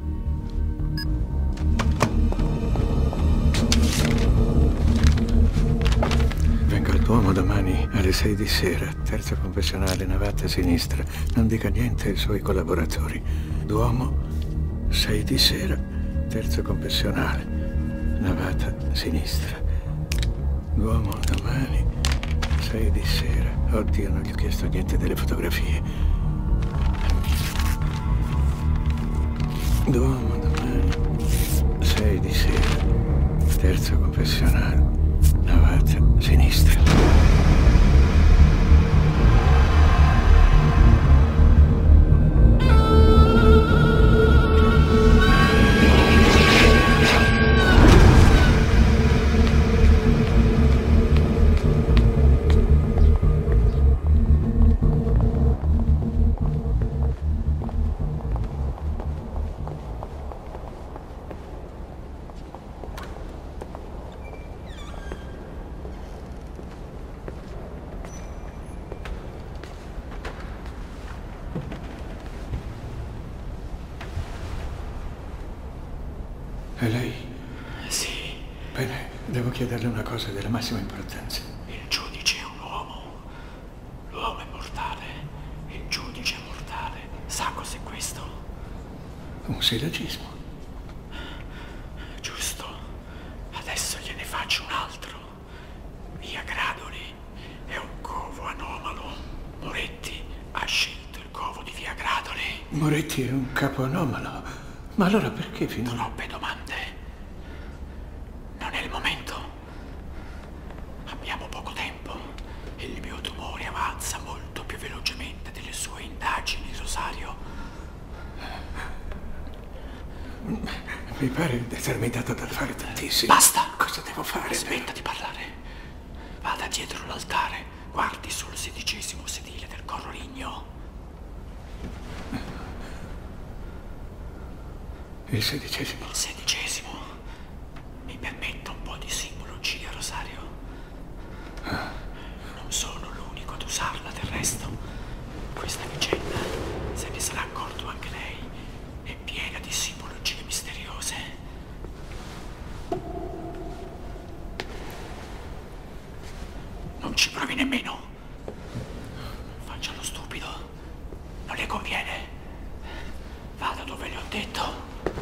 Vengo al Duomo domani alle sei di sera. Terza confessionale, navata sinistra. Non dica niente ai suoi collaboratori. Duomo, sei di sera. Terza confessionale, navata sinistra. Duomo domani, sei di sera. Oddio, non gli ho chiesto niente delle fotografie. Duomo domani, sei di sera. Terza confessionale, navata sinistra. E lei? Sì. Bene, devo chiederle una cosa della massima importanza. Il giudice è un uomo. L'uomo è mortale. Il giudice è mortale. Sa cos'è questo? Un sillogismo. Giusto. Adesso gliene faccio un altro. Via Gradoli è un covo anomalo. Moretti ha scelto il covo di Via Gradoli. Moretti è un capo anomalo. Ma allora perché fino a... Troppe domande. Non è il momento. Abbiamo poco tempo. Il mio tumore avanza molto più velocemente delle sue indagini, Rosario. Mi pare determinato dal fare tantissimo. Basta! Cosa devo fare? Smetta di parlare. Vada dietro l'altare. Guardi sul sedicesimo sedile del Corroligno. Il sedicesimo. Il sedicesimo. Mi permetta un po' di simbologia, Rosario. Non ci provi nemmeno. Faccia lo stupido. Non le conviene. Vada dove le ho detto.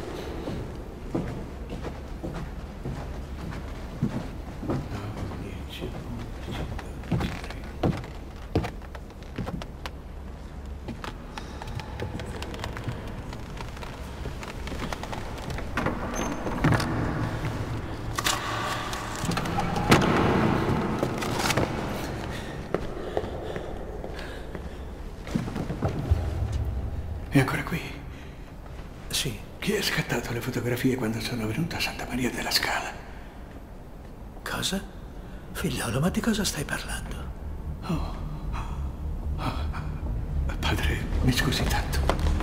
È ancora qui? Sì. Chi ha scattato le fotografie quando sono venuto a Santa Maria della Scala? Cosa? Figliolo, ma di cosa stai parlando? Oh. Oh. Padre, mi scusi tanto.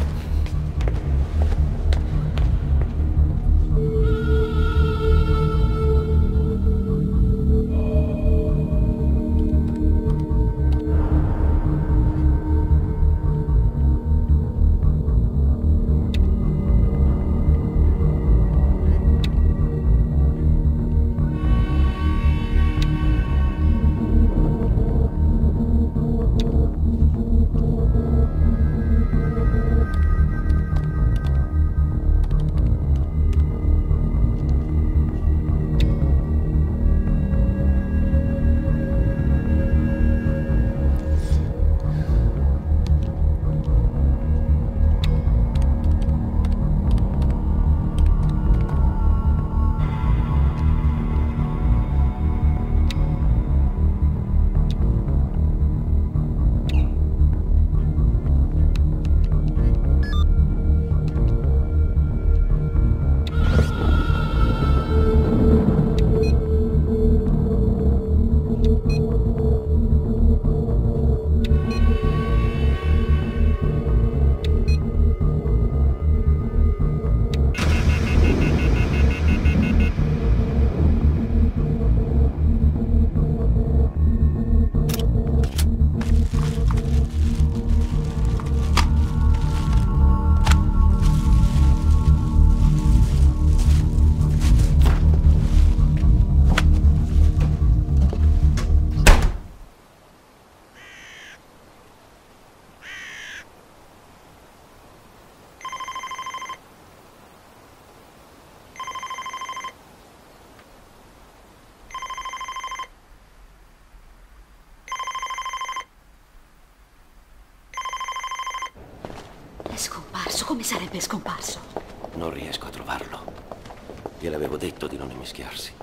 È scomparso. Come sarebbe scomparso? Non riesco a trovarlo. Gliel'avevo detto di non immischiarsi.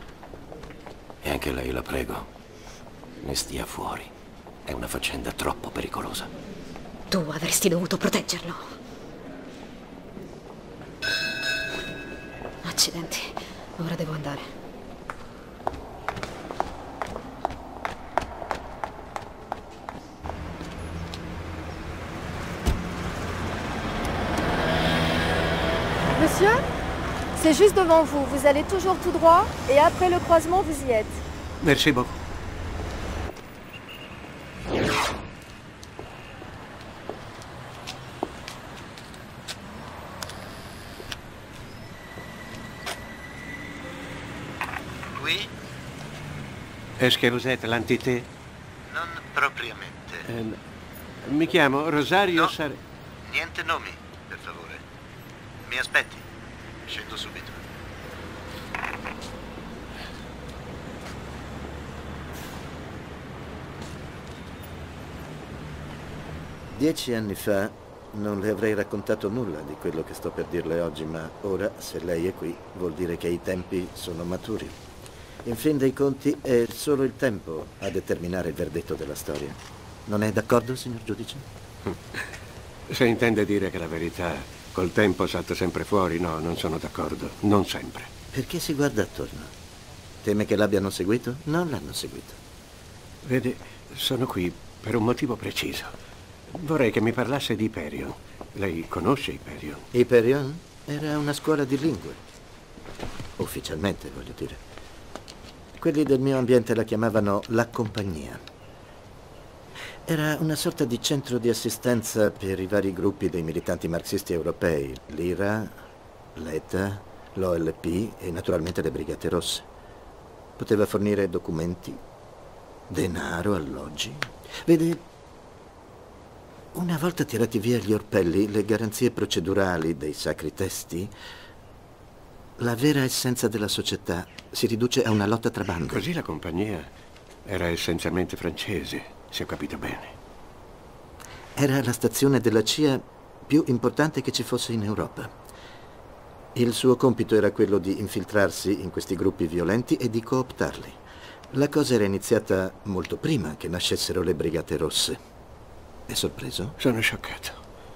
E anche lei, la prego, ne stia fuori. È una faccenda troppo pericolosa. Tu avresti dovuto proteggerlo. Accidenti. Ora devo andare. Monsieur, c'est juste devant vous. Vous allez toujours tout droit et après le croisement, vous y êtes. Merci beaucoup. Oui? Est-ce que vous êtes l'entité? Non propriamente. Eh, mi chiamo Rosario no, Sare... Niente nomi, per favore. Mi aspetti? Scendo subito. Dieci anni fa non le avrei raccontato nulla di quello che sto per dirle oggi, ma ora, se lei è qui, vuol dire che i tempi sono maturi. In fin dei conti è solo il tempo a determinare il verdetto della storia. Non è d'accordo, signor giudice? Se intende dire che la verità col tempo salta sempre fuori, no, non sono d'accordo. Non sempre. Perché si guarda attorno? Teme che l'abbiano seguito? Non l'hanno seguito. Vede, sono qui per un motivo preciso. Vorrei che mi parlasse di Hyperion. Lei conosce Hyperion? Hyperion era una scuola di lingue. Ufficialmente, voglio dire. Quelli del mio ambiente la chiamavano la compagnia. Era una sorta di centro di assistenza per i vari gruppi dei militanti marxisti europei, l'I R A, l'E T A, l'O L P e naturalmente le Brigate Rosse. Poteva fornire documenti, denaro, alloggi. Vede, una volta tirati via gli orpelli, le garanzie procedurali dei sacri testi, la vera essenza della società si riduce a una lotta tra bande. Così la compagnia era essenzialmente francese, se ho capito bene. Era la stazione della C I A più importante che ci fosse in Europa. Il suo compito era quello di infiltrarsi in questi gruppi violenti e di cooptarli. La cosa era iniziata molto prima che nascessero le Brigate Rosse. È sorpreso? Sono scioccato.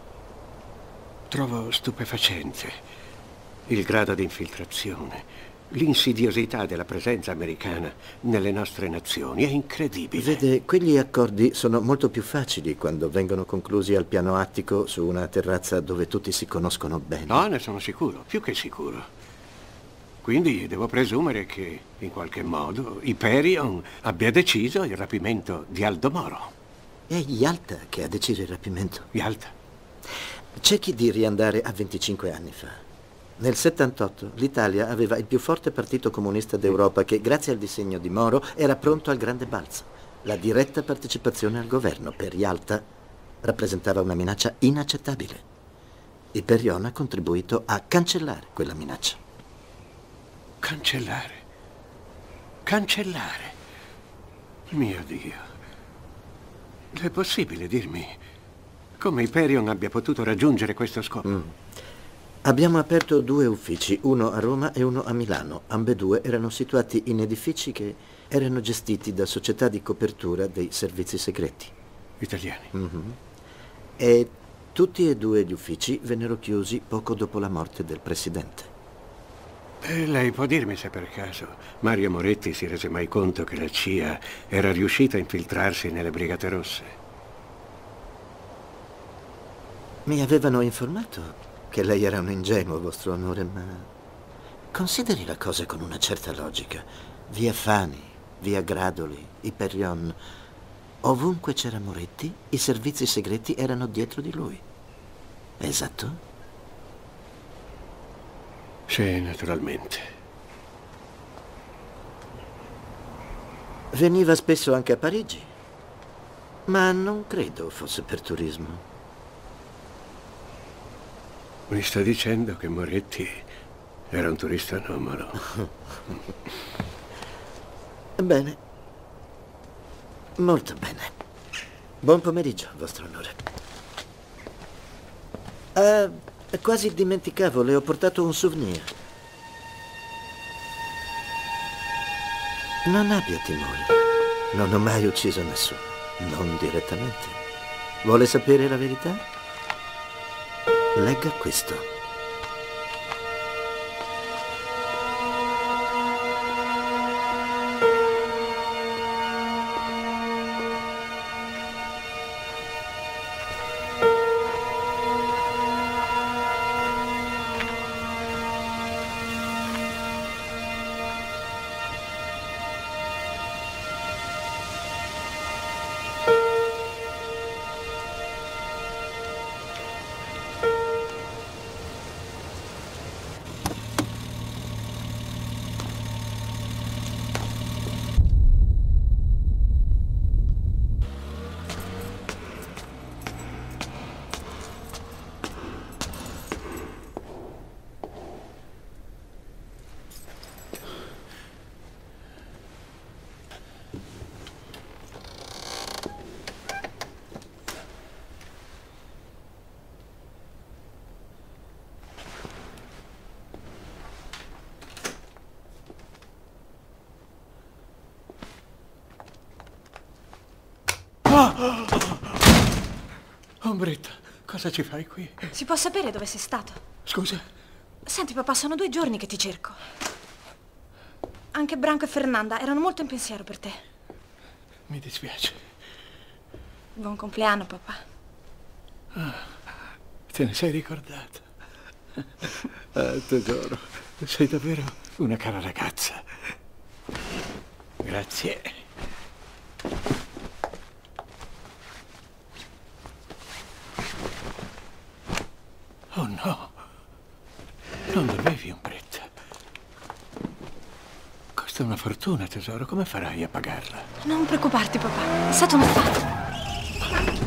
Trovo stupefacente il grado di infiltrazione, l'insidiosità della presenza americana nelle nostre nazioni. È incredibile. Vede, quegli accordi sono molto più facili quando vengono conclusi al piano attico su una terrazza dove tutti si conoscono bene. No, ne sono sicuro, più che sicuro. Quindi devo presumere che, in qualche modo, Hyperion abbia deciso il rapimento di Aldo Moro. È Yalta che ha deciso il rapimento. Yalta? Cerchi di riandare a venticinque anni fa. Nel settantotto l'Italia aveva il più forte partito comunista d'Europa che, grazie al disegno di Moro, era pronto al grande balzo. La diretta partecipazione al governo per Yalta rappresentava una minaccia inaccettabile. Hyperion ha contribuito a cancellare quella minaccia. Cancellare? Cancellare? Mio Dio. È possibile dirmi come Hyperion abbia potuto raggiungere questo scopo? Mm. Abbiamo aperto due uffici, uno a Roma e uno a Milano. Ambedue erano situati in edifici che erano gestiti da società di copertura dei servizi segreti. Italiani? Mm-hmm. E tutti e due gli uffici vennero chiusi poco dopo la morte del presidente. E lei può dirmi se per caso Mario Moretti si rese mai conto che la C I A era riuscita a infiltrarsi nelle Brigate Rosse? Mi avevano informato che lei era un ingenuo, vostro onore, ma consideri la cosa con una certa logica. Via Fani, via Gradoli, Hyperion, ovunque c'era Moretti, i servizi segreti erano dietro di lui. Esatto? Sì, naturalmente. Veniva spesso anche a Parigi, ma non credo fosse per turismo. Mi sta dicendo che Moretti era un turista anomalo. Bene. Molto bene. Buon pomeriggio, vostro onore. Ah, quasi dimenticavo, le ho portato un souvenir. Non abbia timore. Non ho mai ucciso nessuno. Non direttamente. Vuole sapere la verità? Legga questo. Ombretta, cosa ci fai qui? Si può sapere dove sei stato? Scusa? Senti, papà, sono due giorni che ti cerco. Anche Branco e Fernanda erano molto in pensiero per te. Mi dispiace. Buon compleanno, papà. Ah, te ne sei ricordata? Ah, tesoro, sei davvero una cara ragazza. Grazie. Oh no, non dovevi, Ombretta. Cos'è? Costa una fortuna, tesoro. Come farai a pagarla? Non preoccuparti, papà. È stato un affare.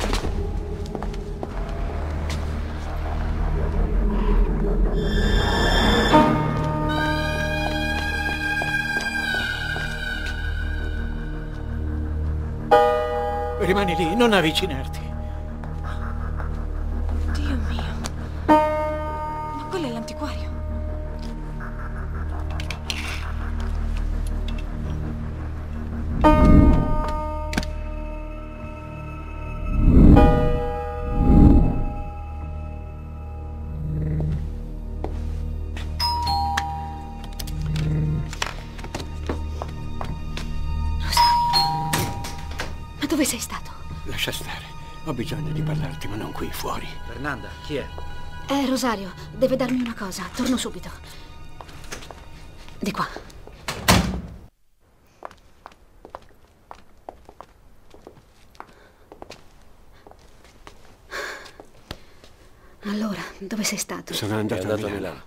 Rimani lì, non avvicinarti. Dio mio. Ma quello è l'antiquario. Ma dove sei stato? Lascia stare. Ho bisogno di parlarti, ma non qui, fuori. Fernanda, chi è? È Rosario. Deve darmi una cosa. Torno subito. Di qua. Allora, dove sei stato? Sono andato, È andato a a Milano.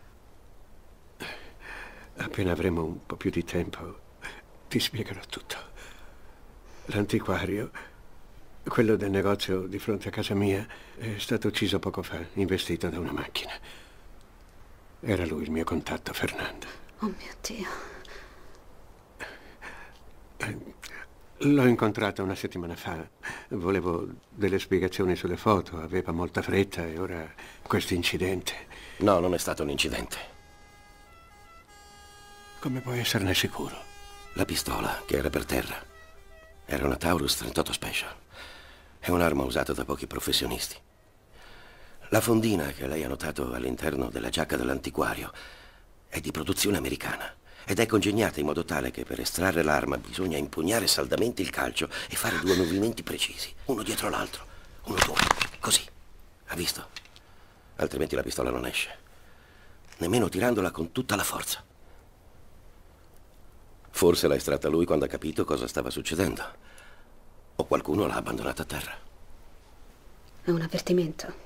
Appena avremo un po' più di tempo, ti spiegherò tutto. L'antiquario, quello del negozio di fronte a casa mia, è stato ucciso poco fa, investito da una macchina. Era lui il mio contatto, Fernanda. Oh mio Dio. L'ho incontrato una settimana fa. Volevo delle spiegazioni sulle foto, aveva molta fretta e ora questo incidente. No, non è stato un incidente. Come puoi esserne sicuro? La pistola, che era per terra, era una Taurus trentotto Special. È un'arma usata da pochi professionisti. La fondina che lei ha notato all'interno della giacca dell'antiquario è di produzione americana ed è congegnata in modo tale che per estrarre l'arma bisogna impugnare saldamente il calcio e fare due movimenti precisi, uno dietro l'altro, uno, due, così. Ha visto? Altrimenti la pistola non esce, nemmeno tirandola con tutta la forza. Forse l'ha estratta lui quando ha capito cosa stava succedendo. O qualcuno l'ha abbandonata a terra. È un avvertimento.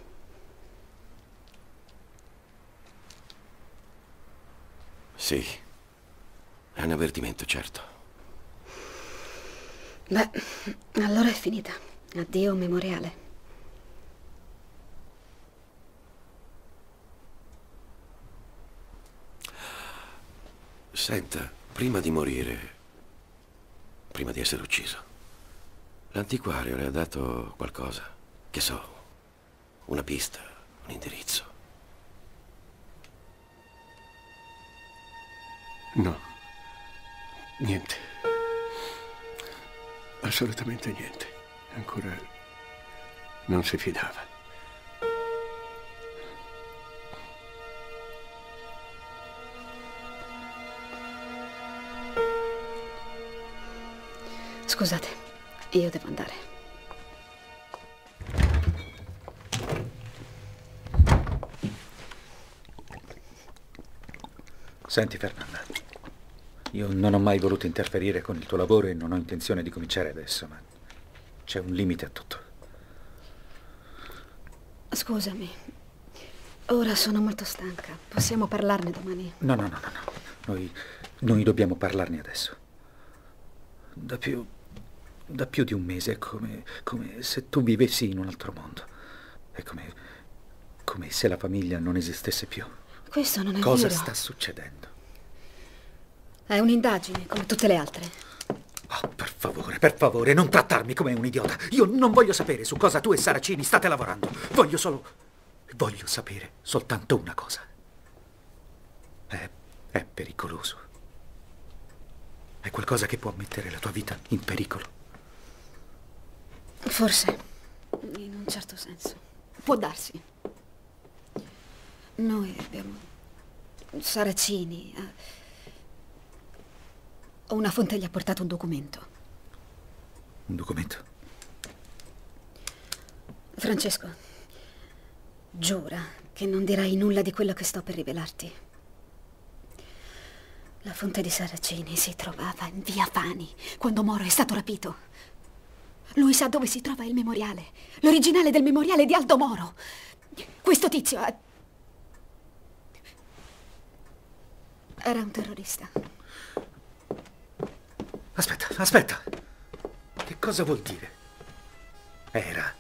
Sì, è un avvertimento, certo. Beh, allora è finita. Addio memoriale. Senta, prima di morire, prima di essere ucciso, l'antiquario le ha dato qualcosa, che so, una pista, un indirizzo. No, niente. Assolutamente niente. Ancora non si fidava. Scusate, io devo andare. Senti, Fernanda, io non ho mai voluto interferire con il tuo lavoro e non ho intenzione di cominciare adesso, ma c'è un limite a tutto. Scusami, ora sono molto stanca. Possiamo parlarne domani? No, no, no, no, no. Noi, noi dobbiamo parlarne adesso. Da più, da più di un mese è come, come se tu vivessi in un altro mondo. È come, come se la famiglia non esistesse più. Questo non è Cosa vero. sta succedendo? È un'indagine, come tutte le altre. Oh, per favore, per favore, non trattarmi come un idiota. Io non voglio sapere su cosa tu e Saracini state lavorando. Voglio solo... Voglio sapere soltanto una cosa. È, è pericoloso. È qualcosa che può mettere la tua vita in pericolo. Forse, in un certo senso. Può darsi. Noi abbiamo Saracini. eh, Una fonte gli ha portato un documento. Un documento? Francesco, giura che non dirai nulla di quello che sto per rivelarti. La fonte di Saracini si trovava in via Fani quando Moro è stato rapito. Lui sa dove si trova il memoriale, l'originale del memoriale di Aldo Moro. Questo tizio è... era un terrorista. Aspetta, aspetta. Che cosa vuol dire? Era.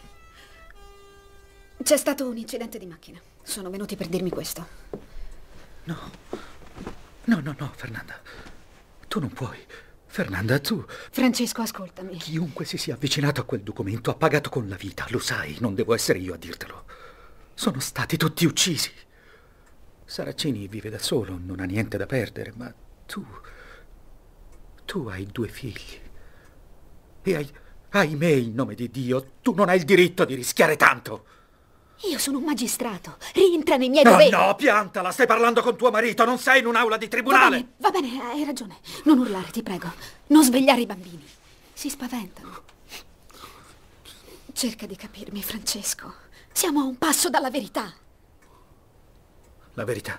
C'è stato un incidente di macchina. Sono venuti per dirmi questo. No. No, no, no, Fernanda. Tu non puoi. Fernanda, tu... Francesco, ascoltami. Chiunque si sia avvicinato a quel documento ha pagato con la vita. Lo sai, non devo essere io a dirtelo. Sono stati tutti uccisi. Saraceni vive da solo, non ha niente da perdere, ma tu... Tu hai due figli. E hai... ahimè, in nome di Dio, tu non hai il diritto di rischiare tanto. Io sono un magistrato. Rientra nei miei No, doveri. no, piantala, stai parlando con tuo marito, non sei in un'aula di Va tribunale. bene, va bene, hai ragione. Non urlare, ti prego. Non svegliare i bambini. Si spaventano. Cerca di capirmi, Francesco. Siamo a un passo dalla verità. La verità?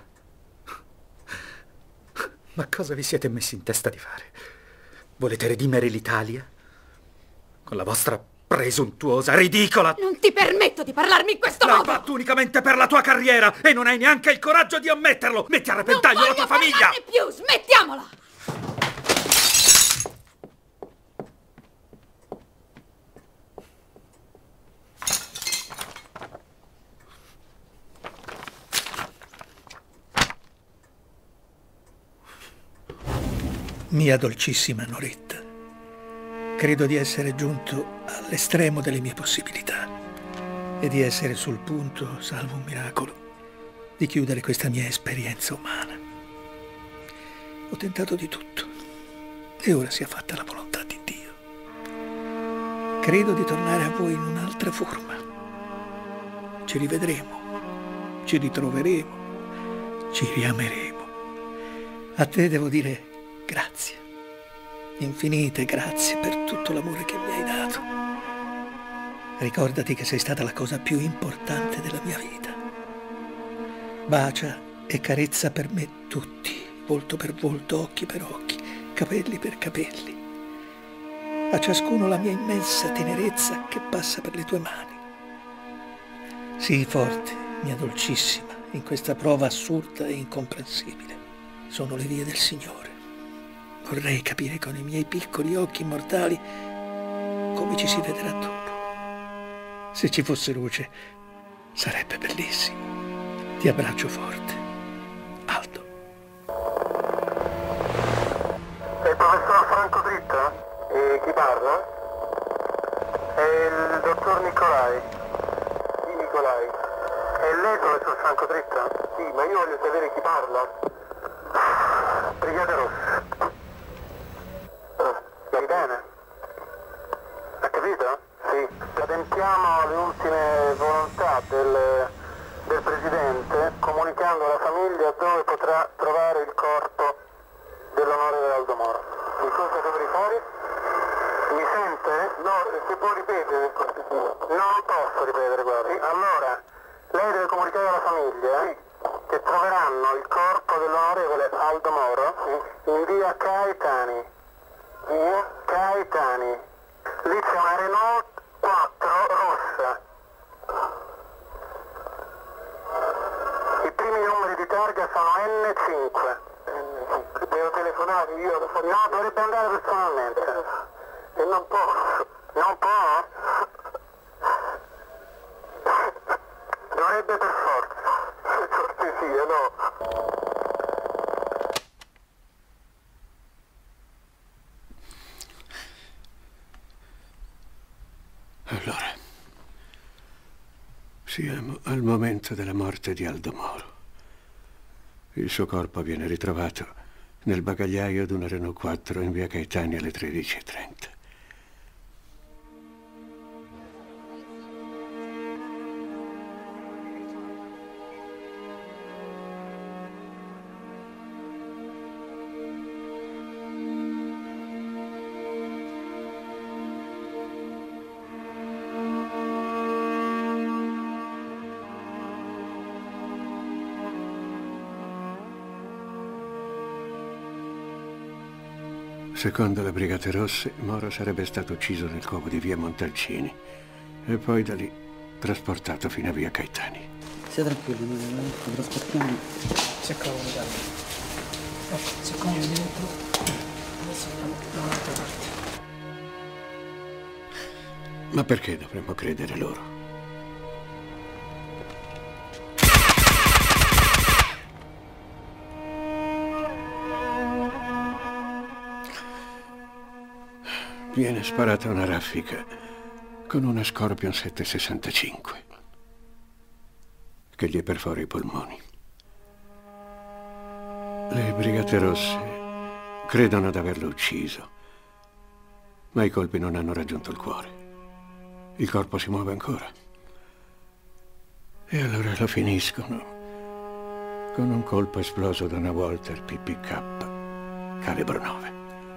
Ma cosa vi siete messi in testa di fare? Volete redimere l'Italia? Con la vostra presuntuosa, ridicola... Non ti permetto di parlarmi in questo L'hai modo! fatto unicamente per la tua carriera e non hai neanche il coraggio di ammetterlo! Metti a repentaglio la tua famiglia! Non più, smettiamola! Mia dolcissima Noretta, credo di essere giunto all'estremo delle mie possibilità e di essere sul punto, salvo un miracolo, di chiudere questa mia esperienza umana. Ho tentato di tutto e ora sia fatta la volontà di Dio. Credo di tornare a voi in un'altra forma. Ci rivedremo, ci ritroveremo, ci riameremo. A te devo dire grazie, infinite grazie per tutto l'amore che mi hai dato. Ricordati che sei stata la cosa più importante della mia vita. Bacia e carezza per me tutti, volto per volto, occhi per occhi, capelli per capelli. A ciascuno la mia immensa tenerezza che passa per le tue mani. Sii forte, mia dolcissima, in questa prova assurda e incomprensibile. Sono le vie del Signore. Vorrei capire con i miei piccoli occhi mortali come ci si vedrà dopo. Se ci fosse luce, sarebbe bellissimo. Ti abbraccio forte. Aldo. È il professor Franco Dritta? E chi parla? È il dottor Nicolai. Sì, Nicolai. È lei, professor Franco Dritta? Sì, ma io voglio sapere chi parla. Brigata Rossa. Va bene? Ha capito? Sì. Adempiamo alle ultime volontà del, del Presidente, comunicando alla famiglia dove potrà trovare il corpo dell'onorevole Aldo Moro. Che cosa dovrei fare? Mi sente? No, se può ripetere per cortesia. Non posso ripetere, guardi. Allora, lei deve comunicare alla famiglia sì. che troveranno il corpo dell'onorevole Aldo Moro sì. in via Caetani. Via Caetani. Lì c'è una Renault quattro rossa. I primi numeri di targa sono N cinque. Devo telefonare io? No, dovrebbe andare personalmente. E non posso. Non può? Dovrebbe per forza. Per cortesia, no. Allora, siamo al momento della morte di Aldo Moro. Il suo corpo viene ritrovato nel bagagliaio di una Renault quattro in via Caetani alle tredici e trenta. Secondo le Brigate Rosse, Moro sarebbe stato ucciso nel covo di via Montalcini e poi da lì trasportato fino a via Caetani. Stia tranquillo, noi lo trasportiamo. Si accomodi, si accomodi dentro. Grazie, non, non atterrarti. Ma perché dovremmo credere loro? Viene sparata una raffica con una Scorpion settecentosessantacinque che gli perfora i polmoni. Le Brigate Rosse credono di averlo ucciso, ma i colpi non hanno raggiunto il cuore. Il corpo si muove ancora. E allora lo finiscono con un colpo esploso da una Walter P P K calibro nove.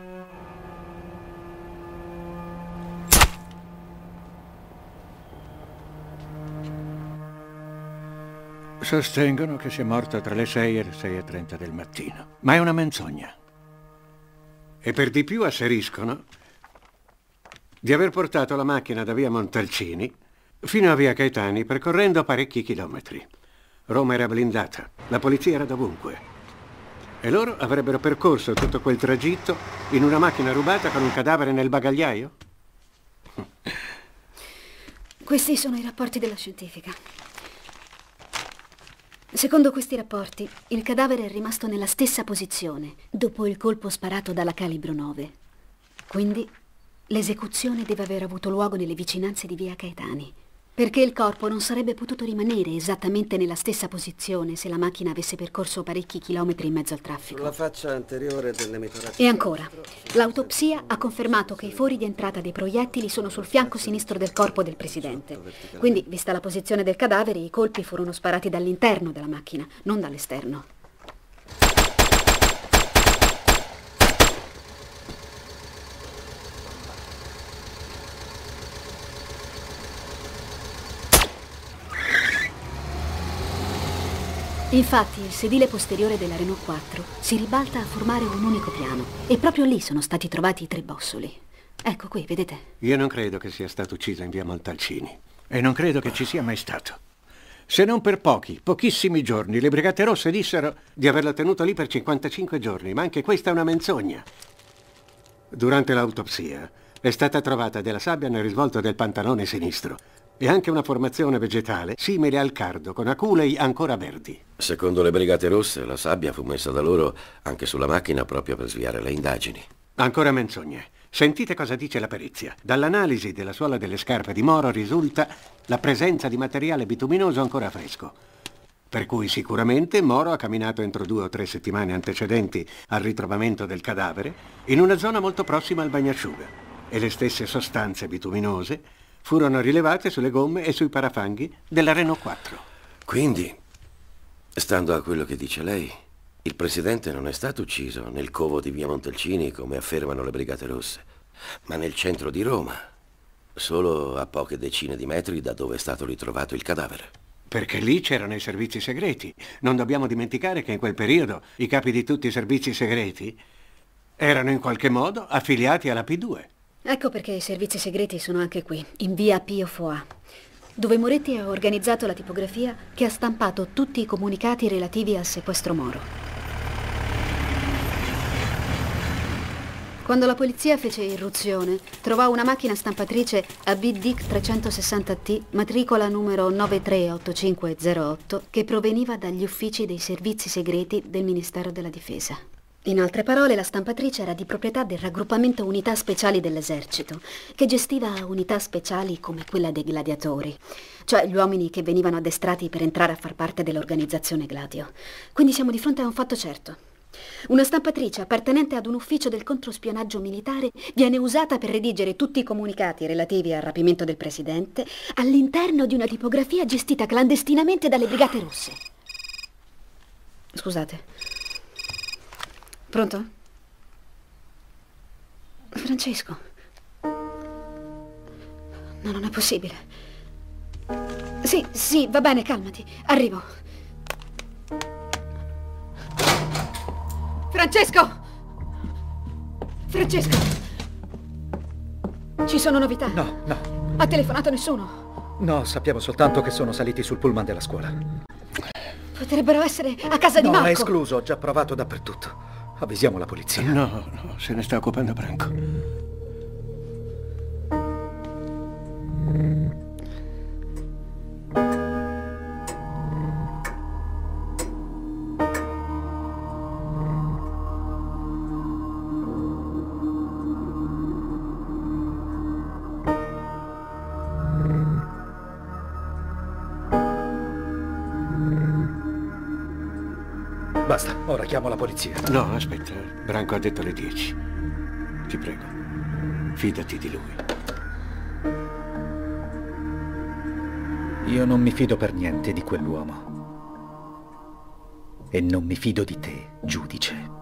Sostengono che sia morto tra le sei e le sei e trenta del mattino, ma è una menzogna. E per di più asseriscono di aver portato la macchina da via Montalcini fino a via Caetani percorrendo parecchi chilometri. Roma era blindata, la polizia era dovunque. E loro avrebbero percorso tutto quel tragitto in una macchina rubata con un cadavere nel bagagliaio? Questi sono i rapporti della scientifica. Secondo questi rapporti, il cadavere è rimasto nella stessa posizione dopo il colpo sparato dalla calibro nove. Quindi l'esecuzione deve aver avuto luogo nelle vicinanze di via Caetani, perché il corpo non sarebbe potuto rimanere esattamente nella stessa posizione se la macchina avesse percorso parecchi chilometri in mezzo al traffico. Sulla faccia anteriore dell'emittorato. E ancora, l'autopsia ha confermato che i fori di entrata dei proiettili sono sul fianco sinistro del corpo del presidente. Quindi, vista la posizione del cadavere, i colpi furono sparati dall'interno della macchina, non dall'esterno. Infatti, il sedile posteriore della Renault quattro si ribalta a formare un unico piano e proprio lì sono stati trovati i tre bossoli. Ecco qui, vedete? Io non credo che sia stato ucciso in via Montalcini e non credo che ci sia mai stato. Se non per pochi, pochissimi giorni, le Brigate Rosse dissero di averlo tenuto lì per cinquantacinque giorni, ma anche questa è una menzogna. Durante l'autopsia è stata trovata della sabbia nel risvolto del pantalone sinistro e anche una formazione vegetale simile al cardo, con aculei ancora verdi. Secondo le Brigate Rosse, la sabbia fu messa da loro anche sulla macchina proprio per sviare le indagini. Ancora menzogne. Sentite cosa dice la perizia. Dall'analisi della suola delle scarpe di Moro risulta la presenza di materiale bituminoso ancora fresco. Per cui sicuramente Moro ha camminato entro due o tre settimane antecedenti al ritrovamento del cadavere in una zona molto prossima al bagnasciuga. E le stesse sostanze bituminose furono rilevate sulle gomme e sui parafanghi della Renault quattro. Quindi, stando a quello che dice lei, il presidente non è stato ucciso nel covo di via Montalcini, come affermano le Brigate Rosse, ma nel centro di Roma, solo a poche decine di metri da dove è stato ritrovato il cadavere. Perché lì c'erano i servizi segreti. Non dobbiamo dimenticare che in quel periodo i capi di tutti i servizi segreti erano in qualche modo affiliati alla P due. Ecco perché i servizi segreti sono anche qui, in via Pio Foà, dove Moretti ha organizzato la tipografia che ha stampato tutti i comunicati relativi al sequestro Moro. Quando la polizia fece irruzione, trovò una macchina stampatrice A B D I C trecentosessanta T, matricola numero nove tre otto cinque zero otto, che proveniva dagli uffici dei servizi segreti del Ministero della Difesa. In altre parole, la stampatrice era di proprietà del raggruppamento Unità Speciali dell'Esercito, che gestiva unità speciali come quella dei gladiatori, cioè gli uomini che venivano addestrati per entrare a far parte dell'organizzazione Gladio. Quindi siamo di fronte a un fatto certo. Una stampatrice appartenente ad un ufficio del controspionaggio militare viene usata per redigere tutti i comunicati relativi al rapimento del presidente all'interno di una tipografia gestita clandestinamente dalle Brigate Rosse. Scusate. Pronto? Francesco? No, non è possibile. Sì, sì, va bene, calmati. Arrivo. Francesco! Francesco! Ci sono novità? No, no. Ha telefonato nessuno? No, sappiamo soltanto che sono saliti sul pullman della scuola. Potrebbero essere a casa di No, Marco. è escluso, ho già provato dappertutto. Avvisiamo la polizia. No, no, se ne sta occupando Branco. Basta, ora chiamo la polizia. No, aspetta, Branco ha detto le dieci. Ti prego, fidati di lui. Io non mi fido per niente di quell'uomo. E non mi fido di te, giudice.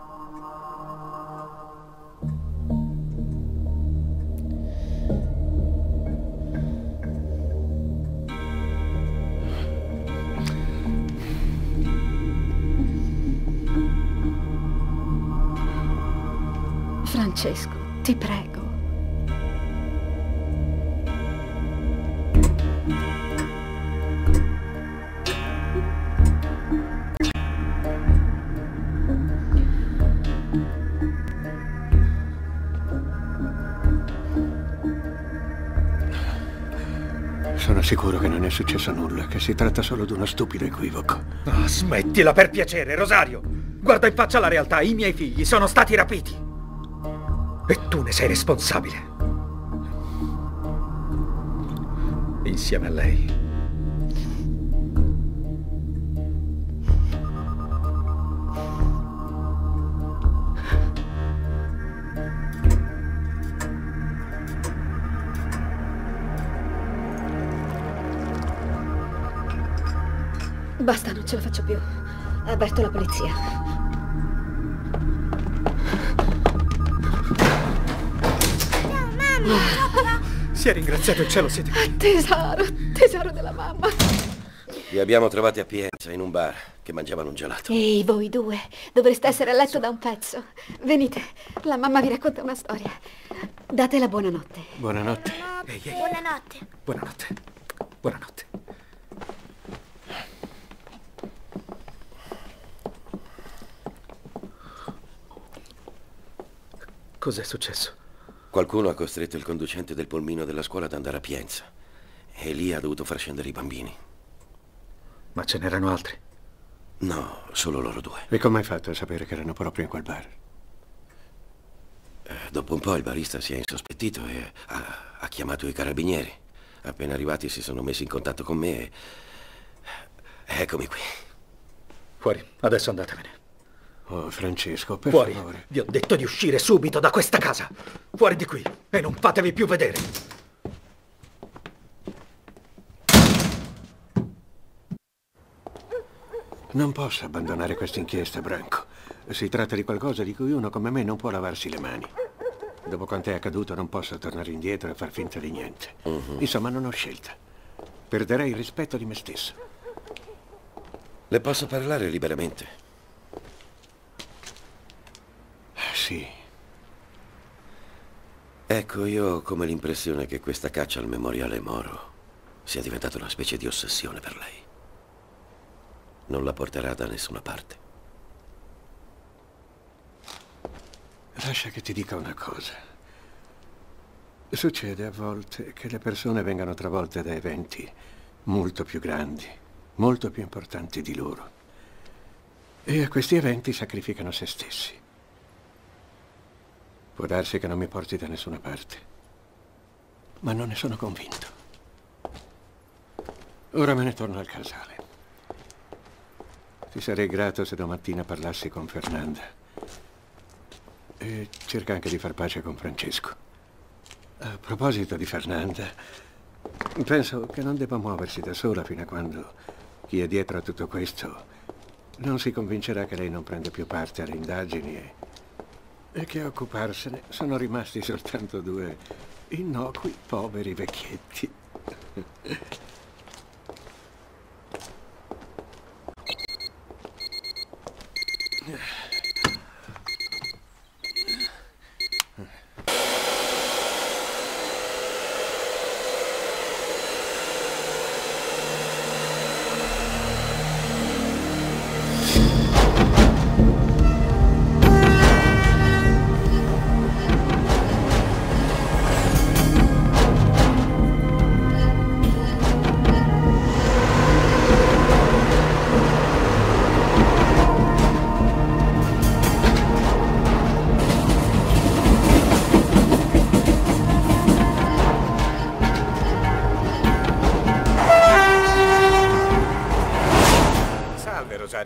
Francesco, ti prego. Sono sicuro che non è successo nulla, che si tratta solo di uno stupido equivoco. Oh, smettila per piacere, Rosario! Guarda in faccia la realtà, i miei figli sono stati rapiti. E tu ne sei responsabile. Insieme a lei. Basta, non ce la faccio più. Avverto la polizia. Si è ringraziato il cielo, siete qui. Tesoro, tesoro della mamma. Li abbiamo trovati a Pienza, in un bar, che mangiavano un gelato. Ehi, voi due, dovreste essere a letto da un pezzo. Venite, la mamma vi racconta una storia. Date la buonanotte. Buonanotte. Ehi, ehi. Buonanotte. Buonanotte. Buonanotte. Cos'è successo? Qualcuno ha costretto il conducente del polmino della scuola ad andare a Pienza. E lì ha dovuto far scendere i bambini. Ma ce n'erano altri? No, solo loro due. E come hai fatto a sapere che erano proprio in quel bar? Eh, dopo un po' il barista si è insospettito e ha, ha chiamato i carabinieri. Appena arrivati si sono messi in contatto con me e... Eccomi qui. Fuori, adesso andatevene. Oh, Francesco, per Fuori. favore. Vi ho detto di uscire subito da questa casa. Fuori di qui e non fatevi più vedere. Non posso abbandonare questa inchiesta, Branco. Si tratta di qualcosa di cui uno come me non può lavarsi le mani. Dopo quanto è accaduto non posso tornare indietro e far finta di niente. Uh-huh. Insomma, non ho scelta. Perderei il rispetto di me stesso. Le posso parlare liberamente? Sì. Ecco, io ho come l'impressione che questa caccia al memoriale Moro sia diventata una specie di ossessione per lei. Non la porterà da nessuna parte. Lascia che ti dica una cosa. Succede a volte che le persone vengano travolte da eventi molto più grandi, molto più importanti di loro. E a questi eventi sacrificano se stessi. Può darsi che non mi porti da nessuna parte, ma non ne sono convinto. Ora me ne torno al casale. Ti sarei grato se domattina parlassi con Fernanda. E cerca anche di far pace con Francesco. A proposito di Fernanda, penso che non debba muoversi da sola fino a quando chi è dietro a tutto questo non si convincerà che lei non prende più parte alle indagini e... E che a occuparsene sono rimasti soltanto due innocui, poveri vecchietti.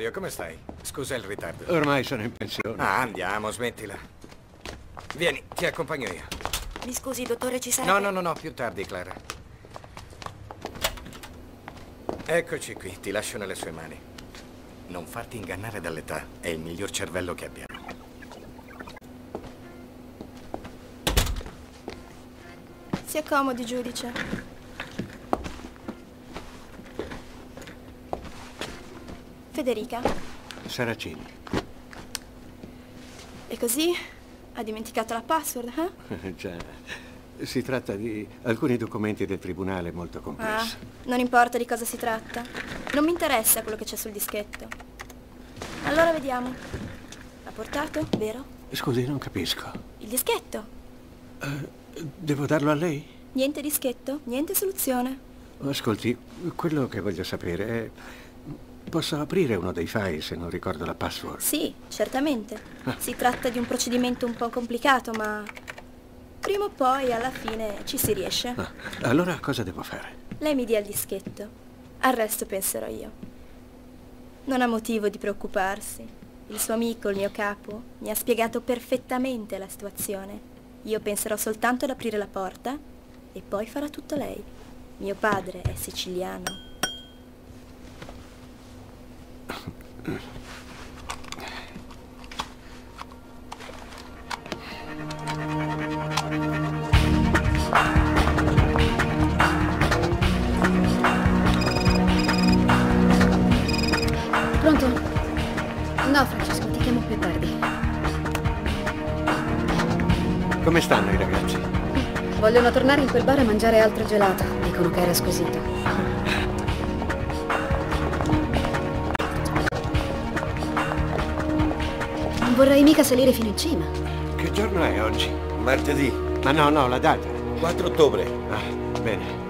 Antonio, come stai? Scusa il ritardo. Ormai sono in pensione. Ah, andiamo, smettila. Vieni, ti accompagno io. Mi scusi, dottore, ci sarebbe... No, no, no, no, più tardi, Clara. Eccoci qui, ti lascio nelle sue mani. Non farti ingannare dall'età, è il miglior cervello che abbiamo. Si accomodi, giudice. Federica. Saracini. E così? Ha dimenticato la password, eh? Già, si tratta di alcuni documenti del tribunale molto Ah, complessi. non importa di cosa si tratta. Non mi interessa quello che c'è sul dischetto. Allora vediamo. L'ha portato, vero? Scusi, non capisco. Il dischetto. Eh, devo darlo a lei? Niente dischetto, niente soluzione. Ascolti, quello che voglio sapere è... Posso aprire uno dei file se non ricordo la password? Sì, certamente. Si tratta di un procedimento un po' complicato, ma prima o poi, alla fine, ci si riesce. Ah, allora cosa devo fare? Lei mi dia il dischetto. Al resto penserò io. Non ha motivo di preoccuparsi. Il suo amico, il mio capo, mi ha spiegato perfettamente la situazione. Io penserò soltanto ad aprire la porta e poi farà tutto lei. Mio padre è siciliano. Pronto? No, Francesco, ti chiamo più tardi. Come stanno i ragazzi? Vogliono tornare in quel bar a mangiare altro gelato. Dicono che era squisito. Non vorrei mica salire fino in cima. Che giorno è oggi? Martedì. Ma no, no, la data. quattro ottobre. Ah, bene.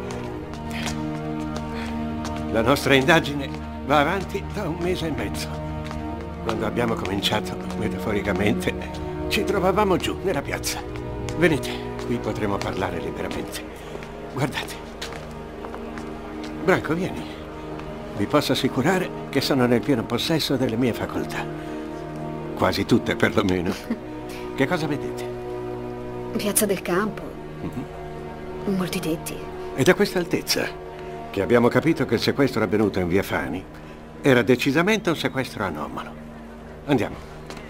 La nostra indagine va avanti da un mese e mezzo. Quando abbiamo cominciato, metaforicamente, ci trovavamo giù, nella piazza. Venite, qui potremo parlare liberamente. Guardate. Branco, vieni. Vi posso assicurare che sono nel pieno possesso delle mie facoltà. Quasi tutte, perlomeno. Che cosa vedete? Piazza del Campo. Mm-hmm. Molti tetti. È da questa altezza che abbiamo capito che il sequestro avvenuto in via Fani era decisamente un sequestro anomalo. Andiamo.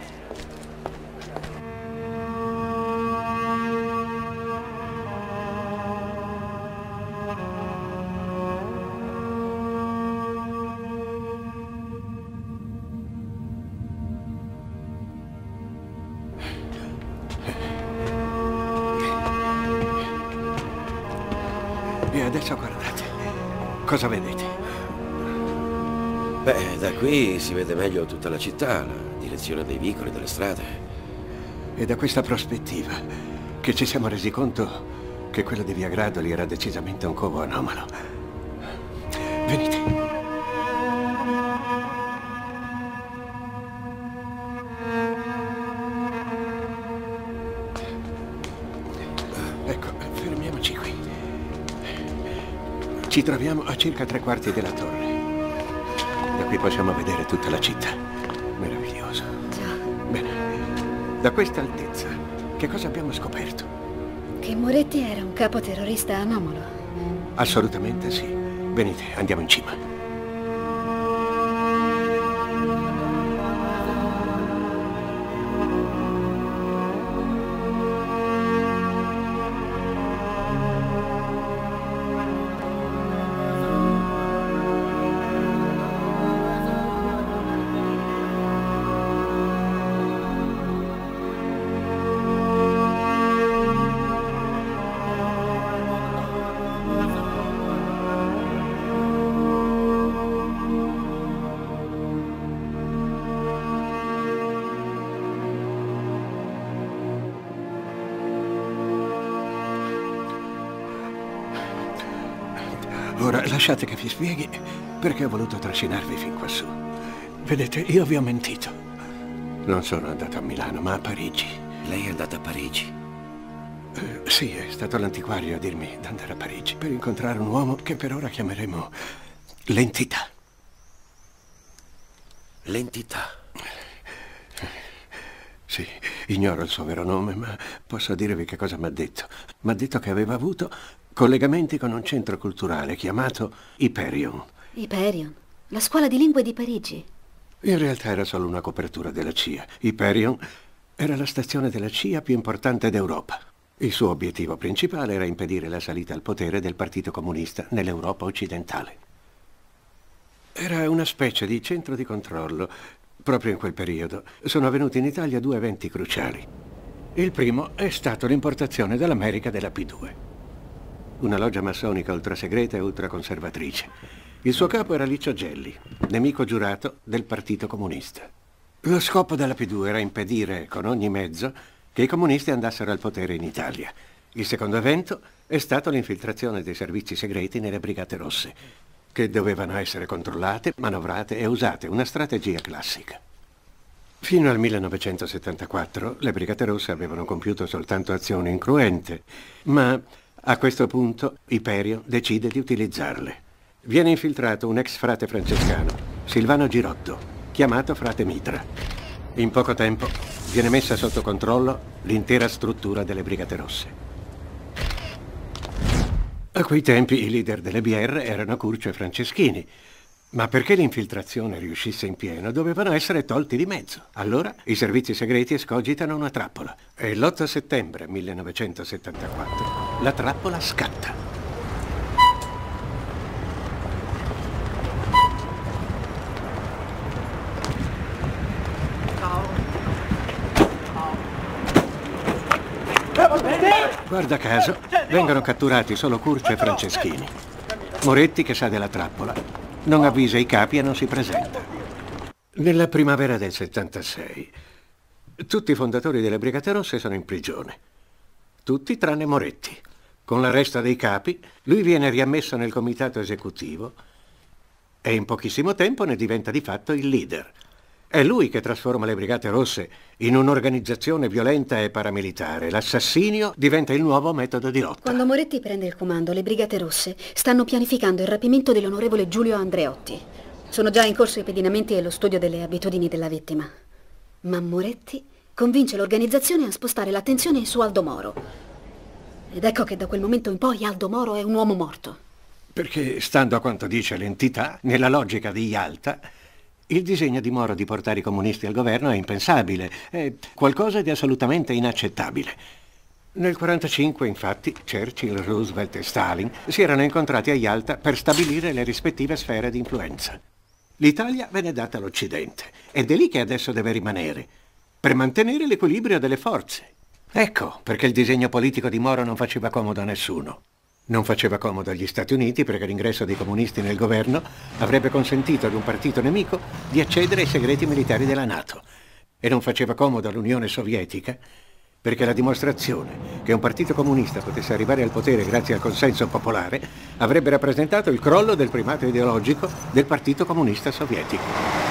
E adesso guardate. Cosa vedete? Beh, da qui si vede meglio tutta la città, la direzione dei vicoli, delle strade. È da questa prospettiva che ci siamo resi conto che quello di via Gradoli era decisamente un covo anomalo. Venite. Ecco, fermiamoci qui. Ci troviamo a circa tre quarti della torre. Da qui possiamo vedere tutta la città. Meraviglioso. Già. Bene. Da questa altezza, che cosa abbiamo scoperto? Che Moretti era un capo terrorista anomalo. Assolutamente sì. Venite, andiamo in cima. Ora lasciate che vi spieghi perché ho voluto trascinarvi fin quassù. Vedete, io vi ho mentito. Non sono andato a Milano, ma a Parigi. Lei è andata a Parigi? Eh, sì, è stato l'antiquario a dirmi di andare a Parigi per incontrare un uomo che per ora chiameremo l'entità. L'entità. Sì, ignoro il suo vero nome, ma posso dirvi che cosa mi ha detto. Mi ha detto che aveva avuto collegamenti con un centro culturale chiamato Hyperion. Hyperion? La scuola di lingue di Parigi? In realtà era solo una copertura della C I A. Hyperion era la stazione della C I A più importante d'Europa. Il suo obiettivo principale era impedire la salita al potere del Partito Comunista nell'Europa occidentale. Era una specie di centro di controllo. Proprio in quel periodo sono avvenuti in Italia due eventi cruciali. Il primo è stato l'importazione dall'America della P due, una loggia massonica ultrasegreta e ultraconservatrice. Il suo capo era Licio Gelli, nemico giurato del Partito Comunista. Lo scopo della P due era impedire con ogni mezzo che i comunisti andassero al potere in Italia. Il secondo evento è stato l'infiltrazione dei servizi segreti nelle Brigate Rosse, che dovevano essere controllate, manovrate e usate, una strategia classica. Fino al millenovecentosettantaquattro le Brigate Rosse avevano compiuto soltanto azioni incruente, ma a questo punto Hyperion decide di utilizzarle. Viene infiltrato un ex frate francescano, Silvano Girotto, chiamato frate Mitra. In poco tempo viene messa sotto controllo l'intera struttura delle Brigate Rosse. A quei tempi i leader delle B R erano Curcio e Franceschini, ma perché l'infiltrazione riuscisse in pieno dovevano essere tolti di mezzo. Allora i servizi segreti escogitano una trappola e l'otto settembre millenovecentosettantaquattro la trappola scatta. Guarda caso, vengono catturati solo Curcio e Franceschini. Moretti, che sa della trappola, non avvisa i capi e non si presenta. Nella primavera del settantasei, tutti i fondatori delle Brigate Rosse sono in prigione. Tutti tranne Moretti. Con l'arresto dei capi, lui viene riammesso nel comitato esecutivo e in pochissimo tempo ne diventa di fatto il leader. È lui che trasforma le Brigate Rosse in un'organizzazione violenta e paramilitare. L'assassinio diventa il nuovo metodo di lotta. Quando Moretti prende il comando, le Brigate Rosse stanno pianificando il rapimento dell'onorevole Giulio Andreotti. Sono già in corso i pedinamenti e lo studio delle abitudini della vittima. Ma Moretti convince l'organizzazione a spostare l'attenzione su Aldo Moro. Ed ecco che da quel momento in poi Aldo Moro è un uomo morto. Perché, stando a quanto dice l'entità, nella logica di Yalta, il disegno di Moro di portare i comunisti al governo è impensabile, è qualcosa di assolutamente inaccettabile. Nel quarantacinque, infatti, Churchill, Roosevelt e Stalin si erano incontrati a Yalta per stabilire le rispettive sfere di influenza. L'Italia venne data all'Occidente ed è lì che adesso deve rimanere, per mantenere l'equilibrio delle forze. Ecco perché il disegno politico di Moro non faceva comodo a nessuno. Non faceva comodo agli Stati Uniti perché l'ingresso dei comunisti nel governo avrebbe consentito ad un partito nemico di accedere ai segreti militari della NATO. E non faceva comodo all'Unione Sovietica perché la dimostrazione che un partito comunista potesse arrivare al potere grazie al consenso popolare avrebbe rappresentato il crollo del primato ideologico del Partito Comunista Sovietico.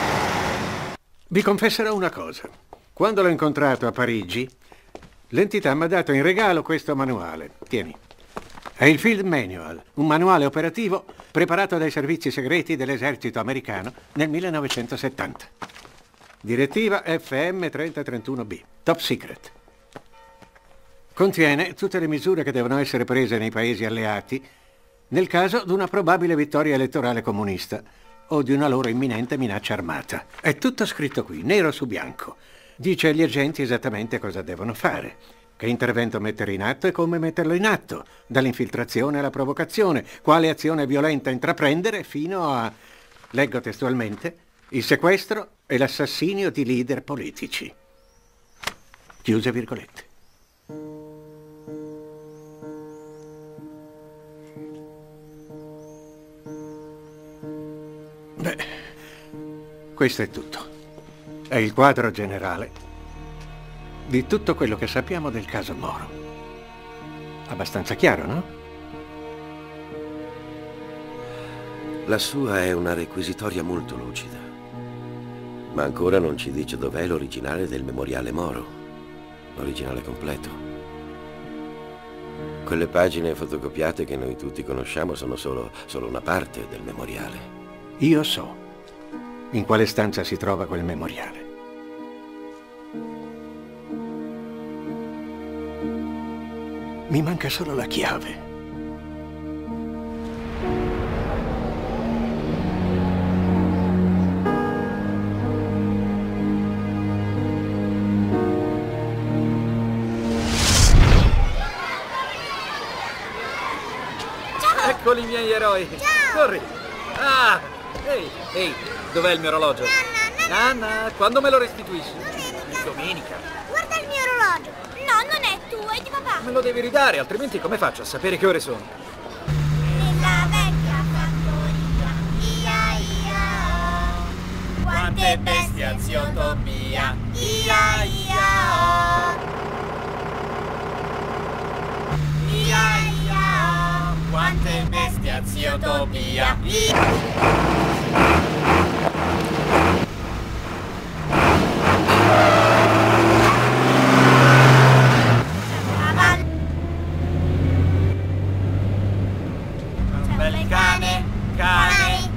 Vi confesserò una cosa. Quando l'ho incontrato a Parigi, l'entità mi ha dato in regalo questo manuale. Tieni. È il Field Manual, un manuale operativo preparato dai servizi segreti dell'esercito americano nel millenovecentosettanta. Direttiva F M trenta trentuno B, Top Secret. Contiene tutte le misure che devono essere prese nei paesi alleati nel caso di una probabile vittoria elettorale comunista o di una loro imminente minaccia armata. È tutto scritto qui, nero su bianco. Dice agli agenti esattamente cosa devono fare, che intervento mettere in atto e come metterlo in atto, dall'infiltrazione alla provocazione, quale azione violenta intraprendere fino a, leggo testualmente, il sequestro e l'assassinio di leader politici. Chiuse virgolette. Beh, questo è tutto. È il quadro generale di tutto quello che sappiamo del caso Moro. Abbastanza chiaro, no? La sua è una requisitoria molto lucida, ma ancora non ci dice dov'è l'originale del memoriale Moro, l'originale completo. Quelle pagine fotocopiate che noi tutti conosciamo sono solo, solo una parte del memoriale. Io so. in quale stanza si trova quel memoriale. Mi manca solo la chiave. Eccoli i miei eroi. Ciao. Corri. Ah, ehi, ehi, dov'è il mio orologio? Nanna, Nanna, quando me lo restituisci? Domenica. Domenica. Guarda il mio orologio. No, non è tuo, è di papà. Me lo devi ridare, altrimenti come faccio a sapere che ore sono? Nella vecchia fattoria, ia ia oh. Quante bestie zio Tobia, ia ia oh. Ia ia oh. Quante bestie zio Tobia, ia. Cane, cane.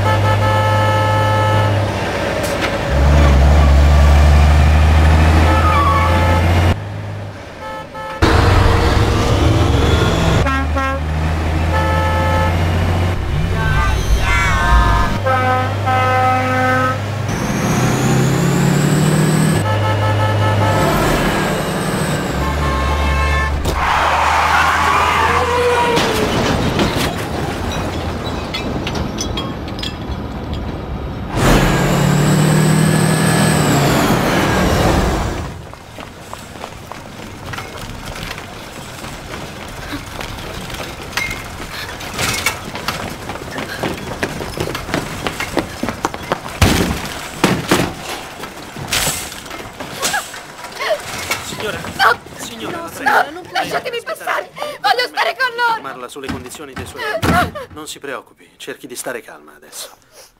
Sulle condizioni dei suoi. Non si preoccupi, cerchi di stare calma adesso.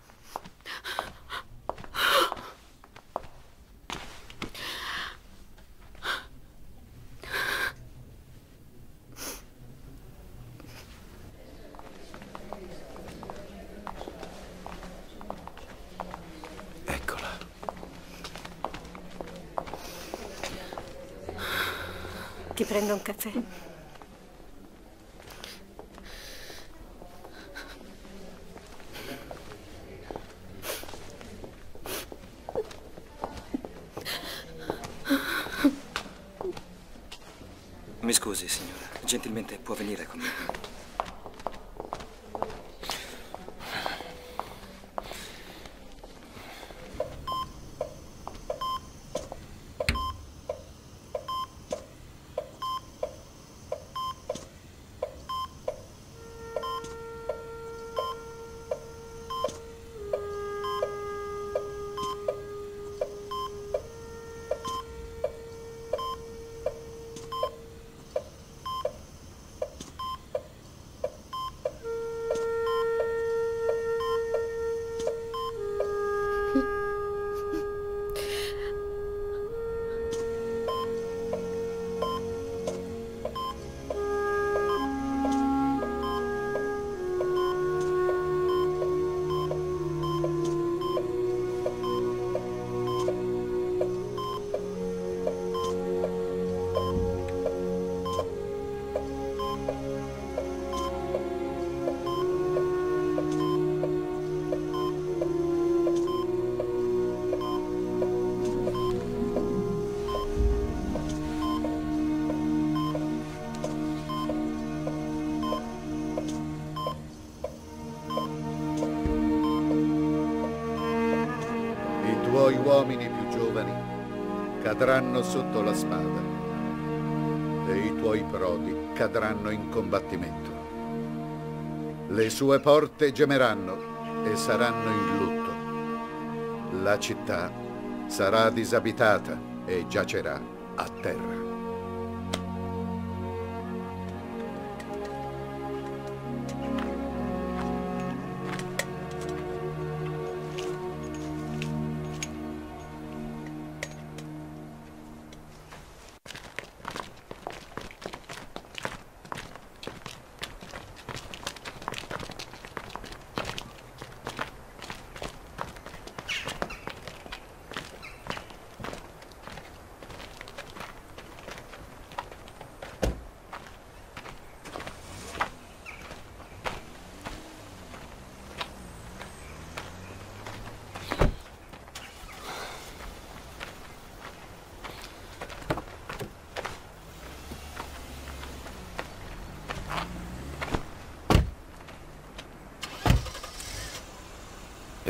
Eccola. Ti prendo un caffè? Mi scusi, signora. Gentilmente può venire con me. tuoi uomini più giovani cadranno sotto la spada e i tuoi prodi cadranno in combattimento. Le sue porte gemeranno e saranno in lutto. La città sarà disabitata e giacerà a terra.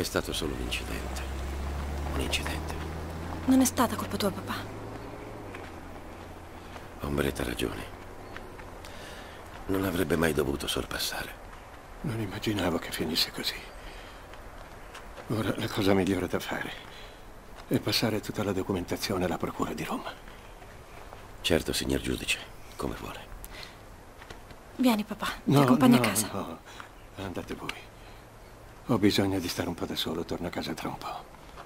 È stato solo un incidente. Un incidente. Non è stata colpa tua, papà. Ombretta ha ragione. Non avrebbe mai dovuto sorpassare. Non immaginavo che finisse così. Ora la cosa migliore da fare è passare tutta la documentazione alla Procura di Roma. Certo, signor giudice, come vuole. Vieni, papà, ti No, accompagno no, a casa. no, andate voi. Ho bisogno di stare un po' da solo, torno a casa tra un po'.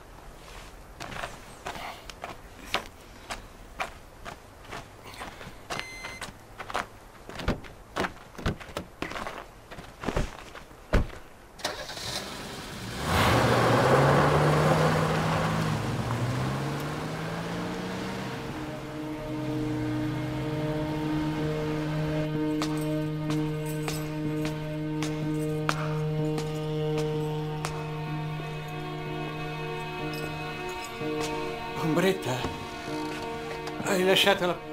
Ombretta, hai lasciato la...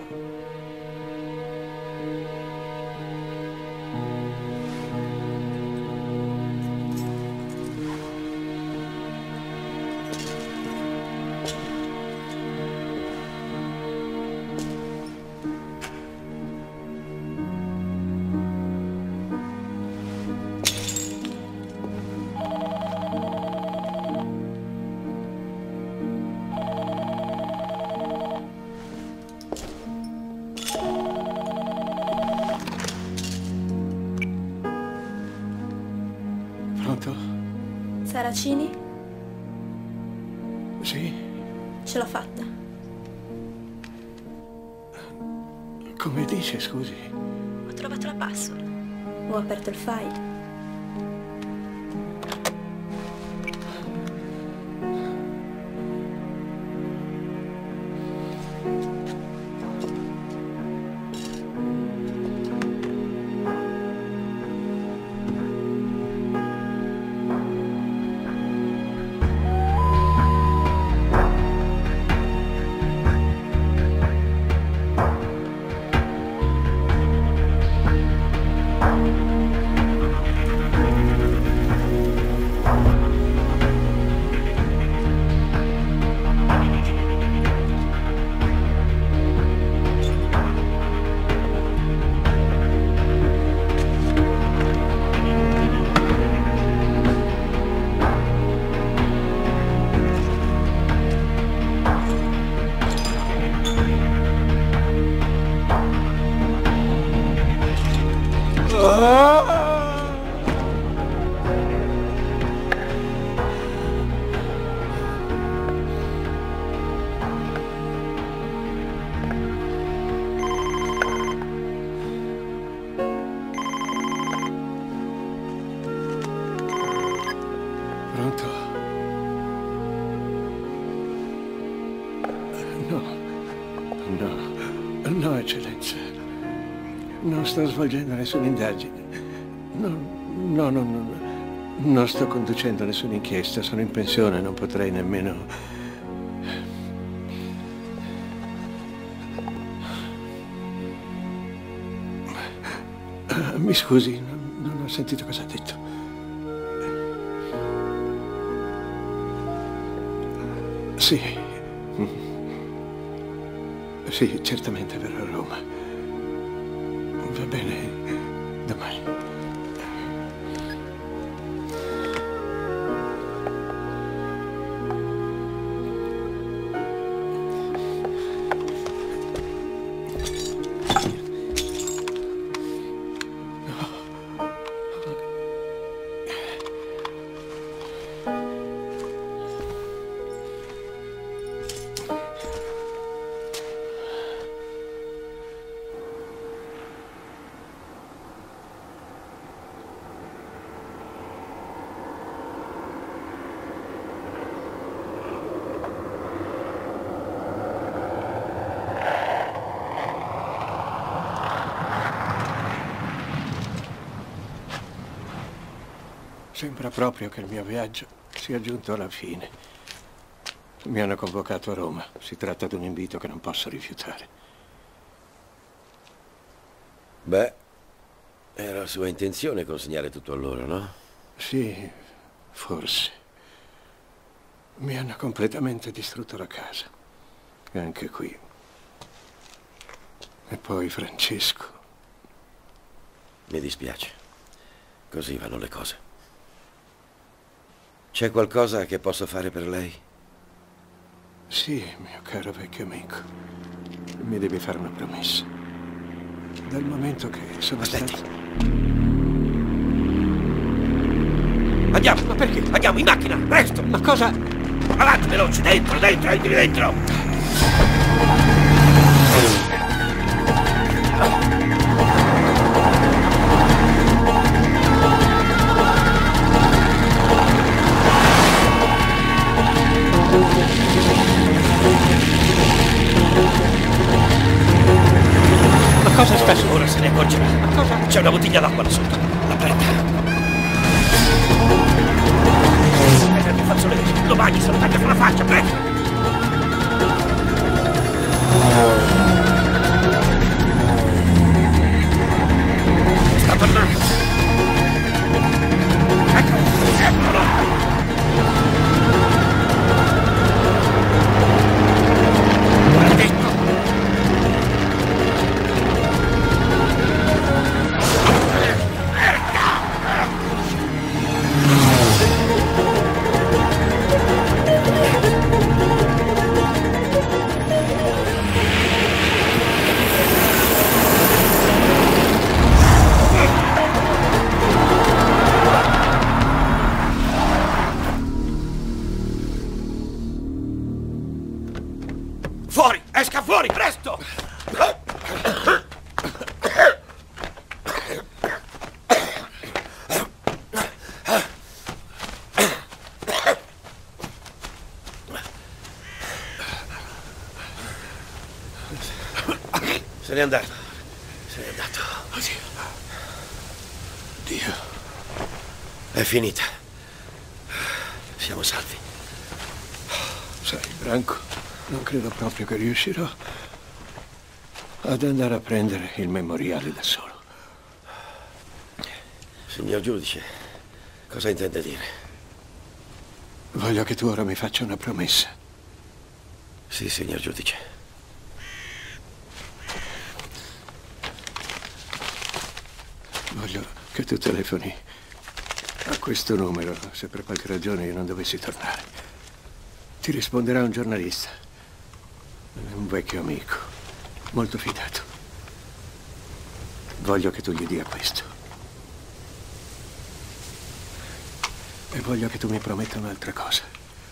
Pronto? Saracini? Sì? Ce l'ho fatta. Come dice, scusi? Ho trovato la password. Ho aperto il file. Pronto? No, no, no, eccellenza. Non sto svolgendo nessuna indagine. No, no, no, no. Non sto conducendo nessuna inchiesta, sono in pensione, non potrei nemmeno... Ah, mi scusi, non, non ho sentito cosa ha detto. Sì. Sì, certamente verrò a Roma. Va bene, domani. Sembra proprio che il mio viaggio sia giunto alla fine. Mi hanno convocato a Roma. Si tratta di un invito che non posso rifiutare. Beh, era sua intenzione consegnare tutto a loro, no? Sì, forse. Mi hanno completamente distrutto la casa. E anche qui. E poi Francesco. Mi dispiace. Così vanno le cose. C'è qualcosa che posso fare per lei? Sì, mio caro vecchio amico. Mi devi fare una promessa. Dal momento che sono Aspetti. stato... Andiamo! Ma perché? Andiamo in macchina! Presto! Ma cosa? Avanti, veloci! Dentro, dentro, entri dentro! Ma cosa sta su? Ora se ne accorgerà. Ma cosa? C'è una bottiglia d'acqua là sotto. La prenda. Prenda il fazzoletto. Lo bagni, se lo taglia sulla faccia, prego. Sta tornando. Ecco, eccolo. Maledetto. Fuori! Esca fuori, presto! Se n'è andato. Se n'è andato. Oddio. Dio. È finita. Siamo salvi. Sai, Branco, non credo proprio che riuscirò ad andare a prendere il memoriale da solo. Signor giudice, cosa intende dire? Voglio che tu ora mi faccia una promessa. Sì, signor giudice. Voglio che tu telefoni a questo numero se per qualche ragione io non dovessi tornare. Ti risponderà un giornalista, un vecchio amico, molto fidato. Voglio che tu gli dia questo. E voglio che tu mi prometta un'altra cosa.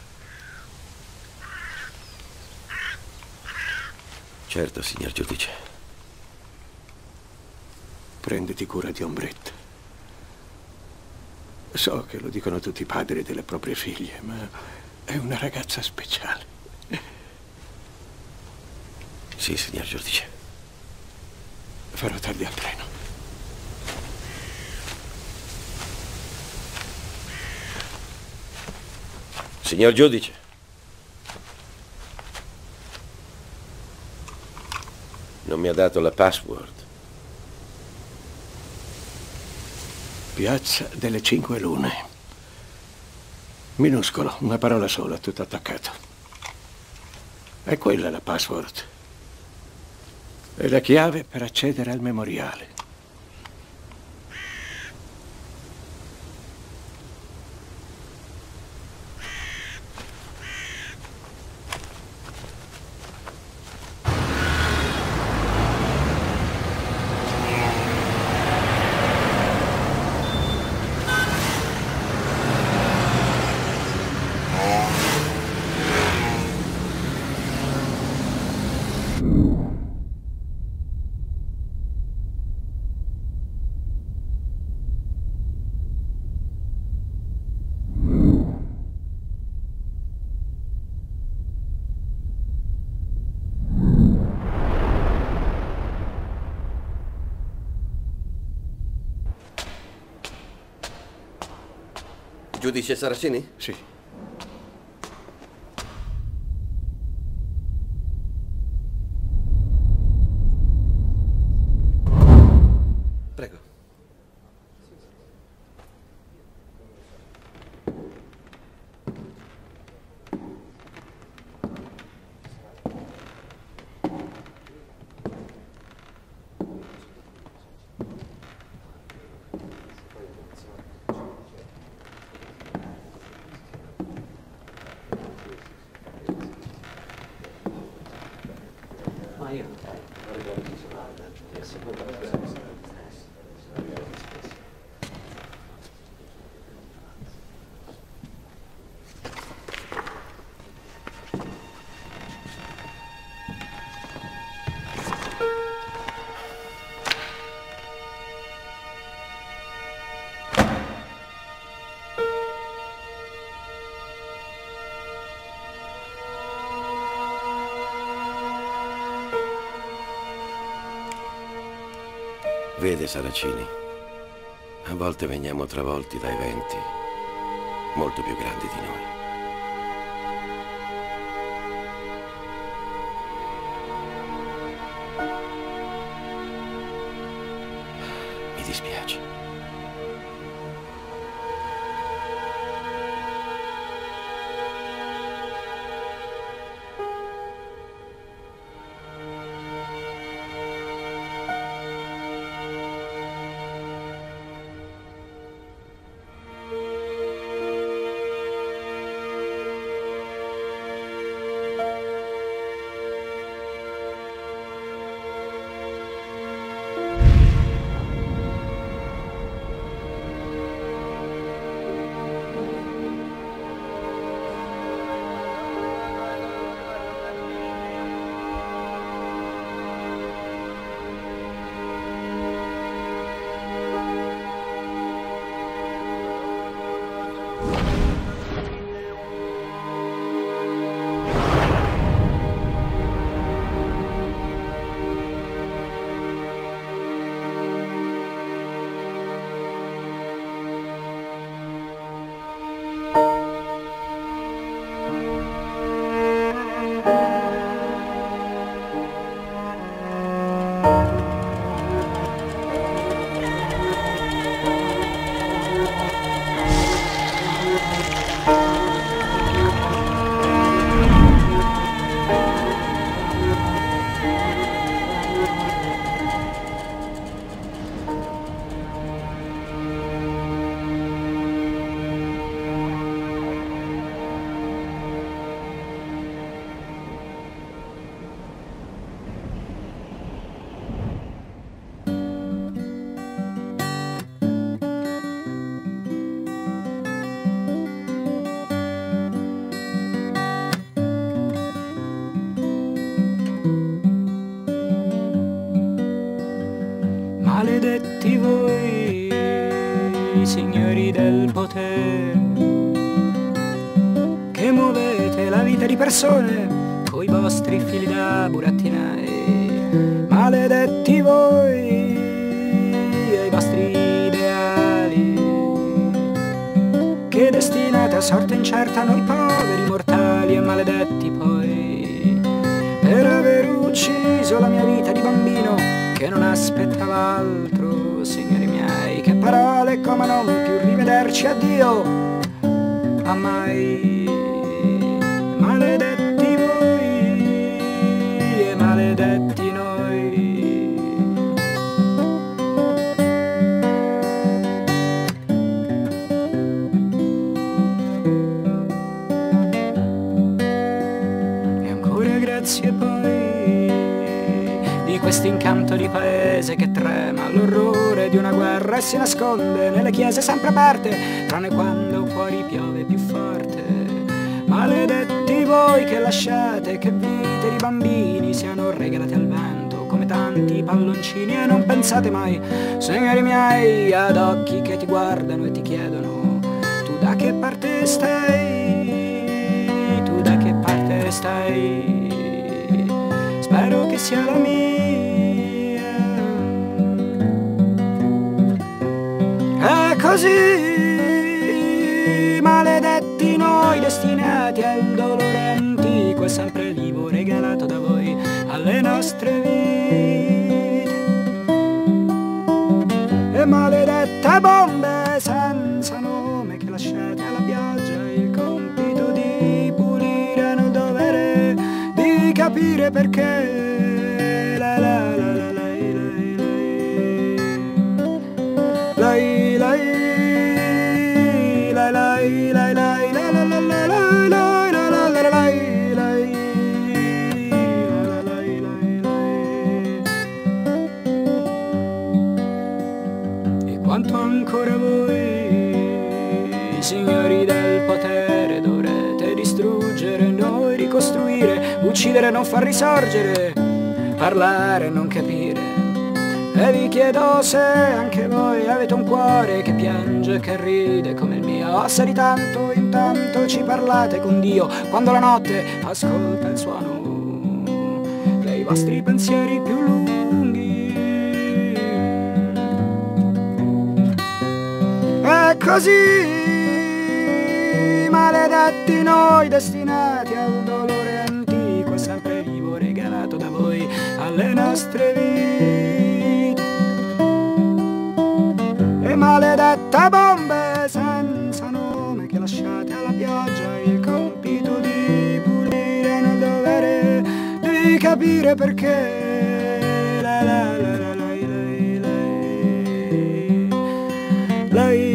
Certo, signor giudice. Prenditi cura di Ombretta. So che lo dicono tutti i padri delle proprie figlie, ma è una ragazza speciale. Sì, signor giudice. Farò tardi al treno. Signor giudice. Non mi ha dato la password. Piazza delle Cinque Lune. Minuscolo, una parola sola, tutto attaccato. È quella la password. È la chiave per accedere al memoriale. Giudice Saraceni? Sì. Prego. Ma io Vede, Saracini, a volte veniamo travolti da eventi molto più grandi di noi. Mi dispiace. Maledetti voi, signori del potere, che muovete la vita di persone coi vostri fili da burattinai. Maledetti voi e i vostri ideali, che destinate a sorte incerta noi poveri mortali. E maledetti poi per aver ucciso la mia vita di bambino, che non aspettava altro, signori miei, che parole come non più rivederci, addio a mai. Maledetti voi e maledetti noi. E ancora grazie poi di questo incanto di paese che trema all'orrore di una guerra e si nasconde nelle chiese sempre aperte, tranne quando fuori piove più forte. Maledetti voi che lasciate che vite di bambini siano regalate al vento come tanti palloncini, e non pensate mai, signori miei, ad occhi che ti guardano e ti chiedono: tu da che parte stai? Tu da che parte stai? Spero che sia la mia. E così, maledetti noi, destinati al dolore antico e sempre vivo, regalato da voi alle nostre vite. E maledette bombe senza nome che lasciate alla pioggia il compito di pulire nel dovere di capire perché la la la la la la la la la la ancora voi, signori del potere, dovrete distruggere, noi ricostruire, uccidere, non far risorgere, parlare, non capire. E vi chiedo se anche voi avete un cuore che piange, che ride come il mio, o se di tanto in tanto ci parlate con Dio, quando la notte ascolta il suono dei vostri pensieri più lunghi. E così, maledetti noi, destinati al dolore antico, sempre vivo, regalato da voi alle nostre vite. E maledette bombe senza nome che lasciate alla pioggia, il compito di pulire nel dovere di capire perché. La la la la la la la la.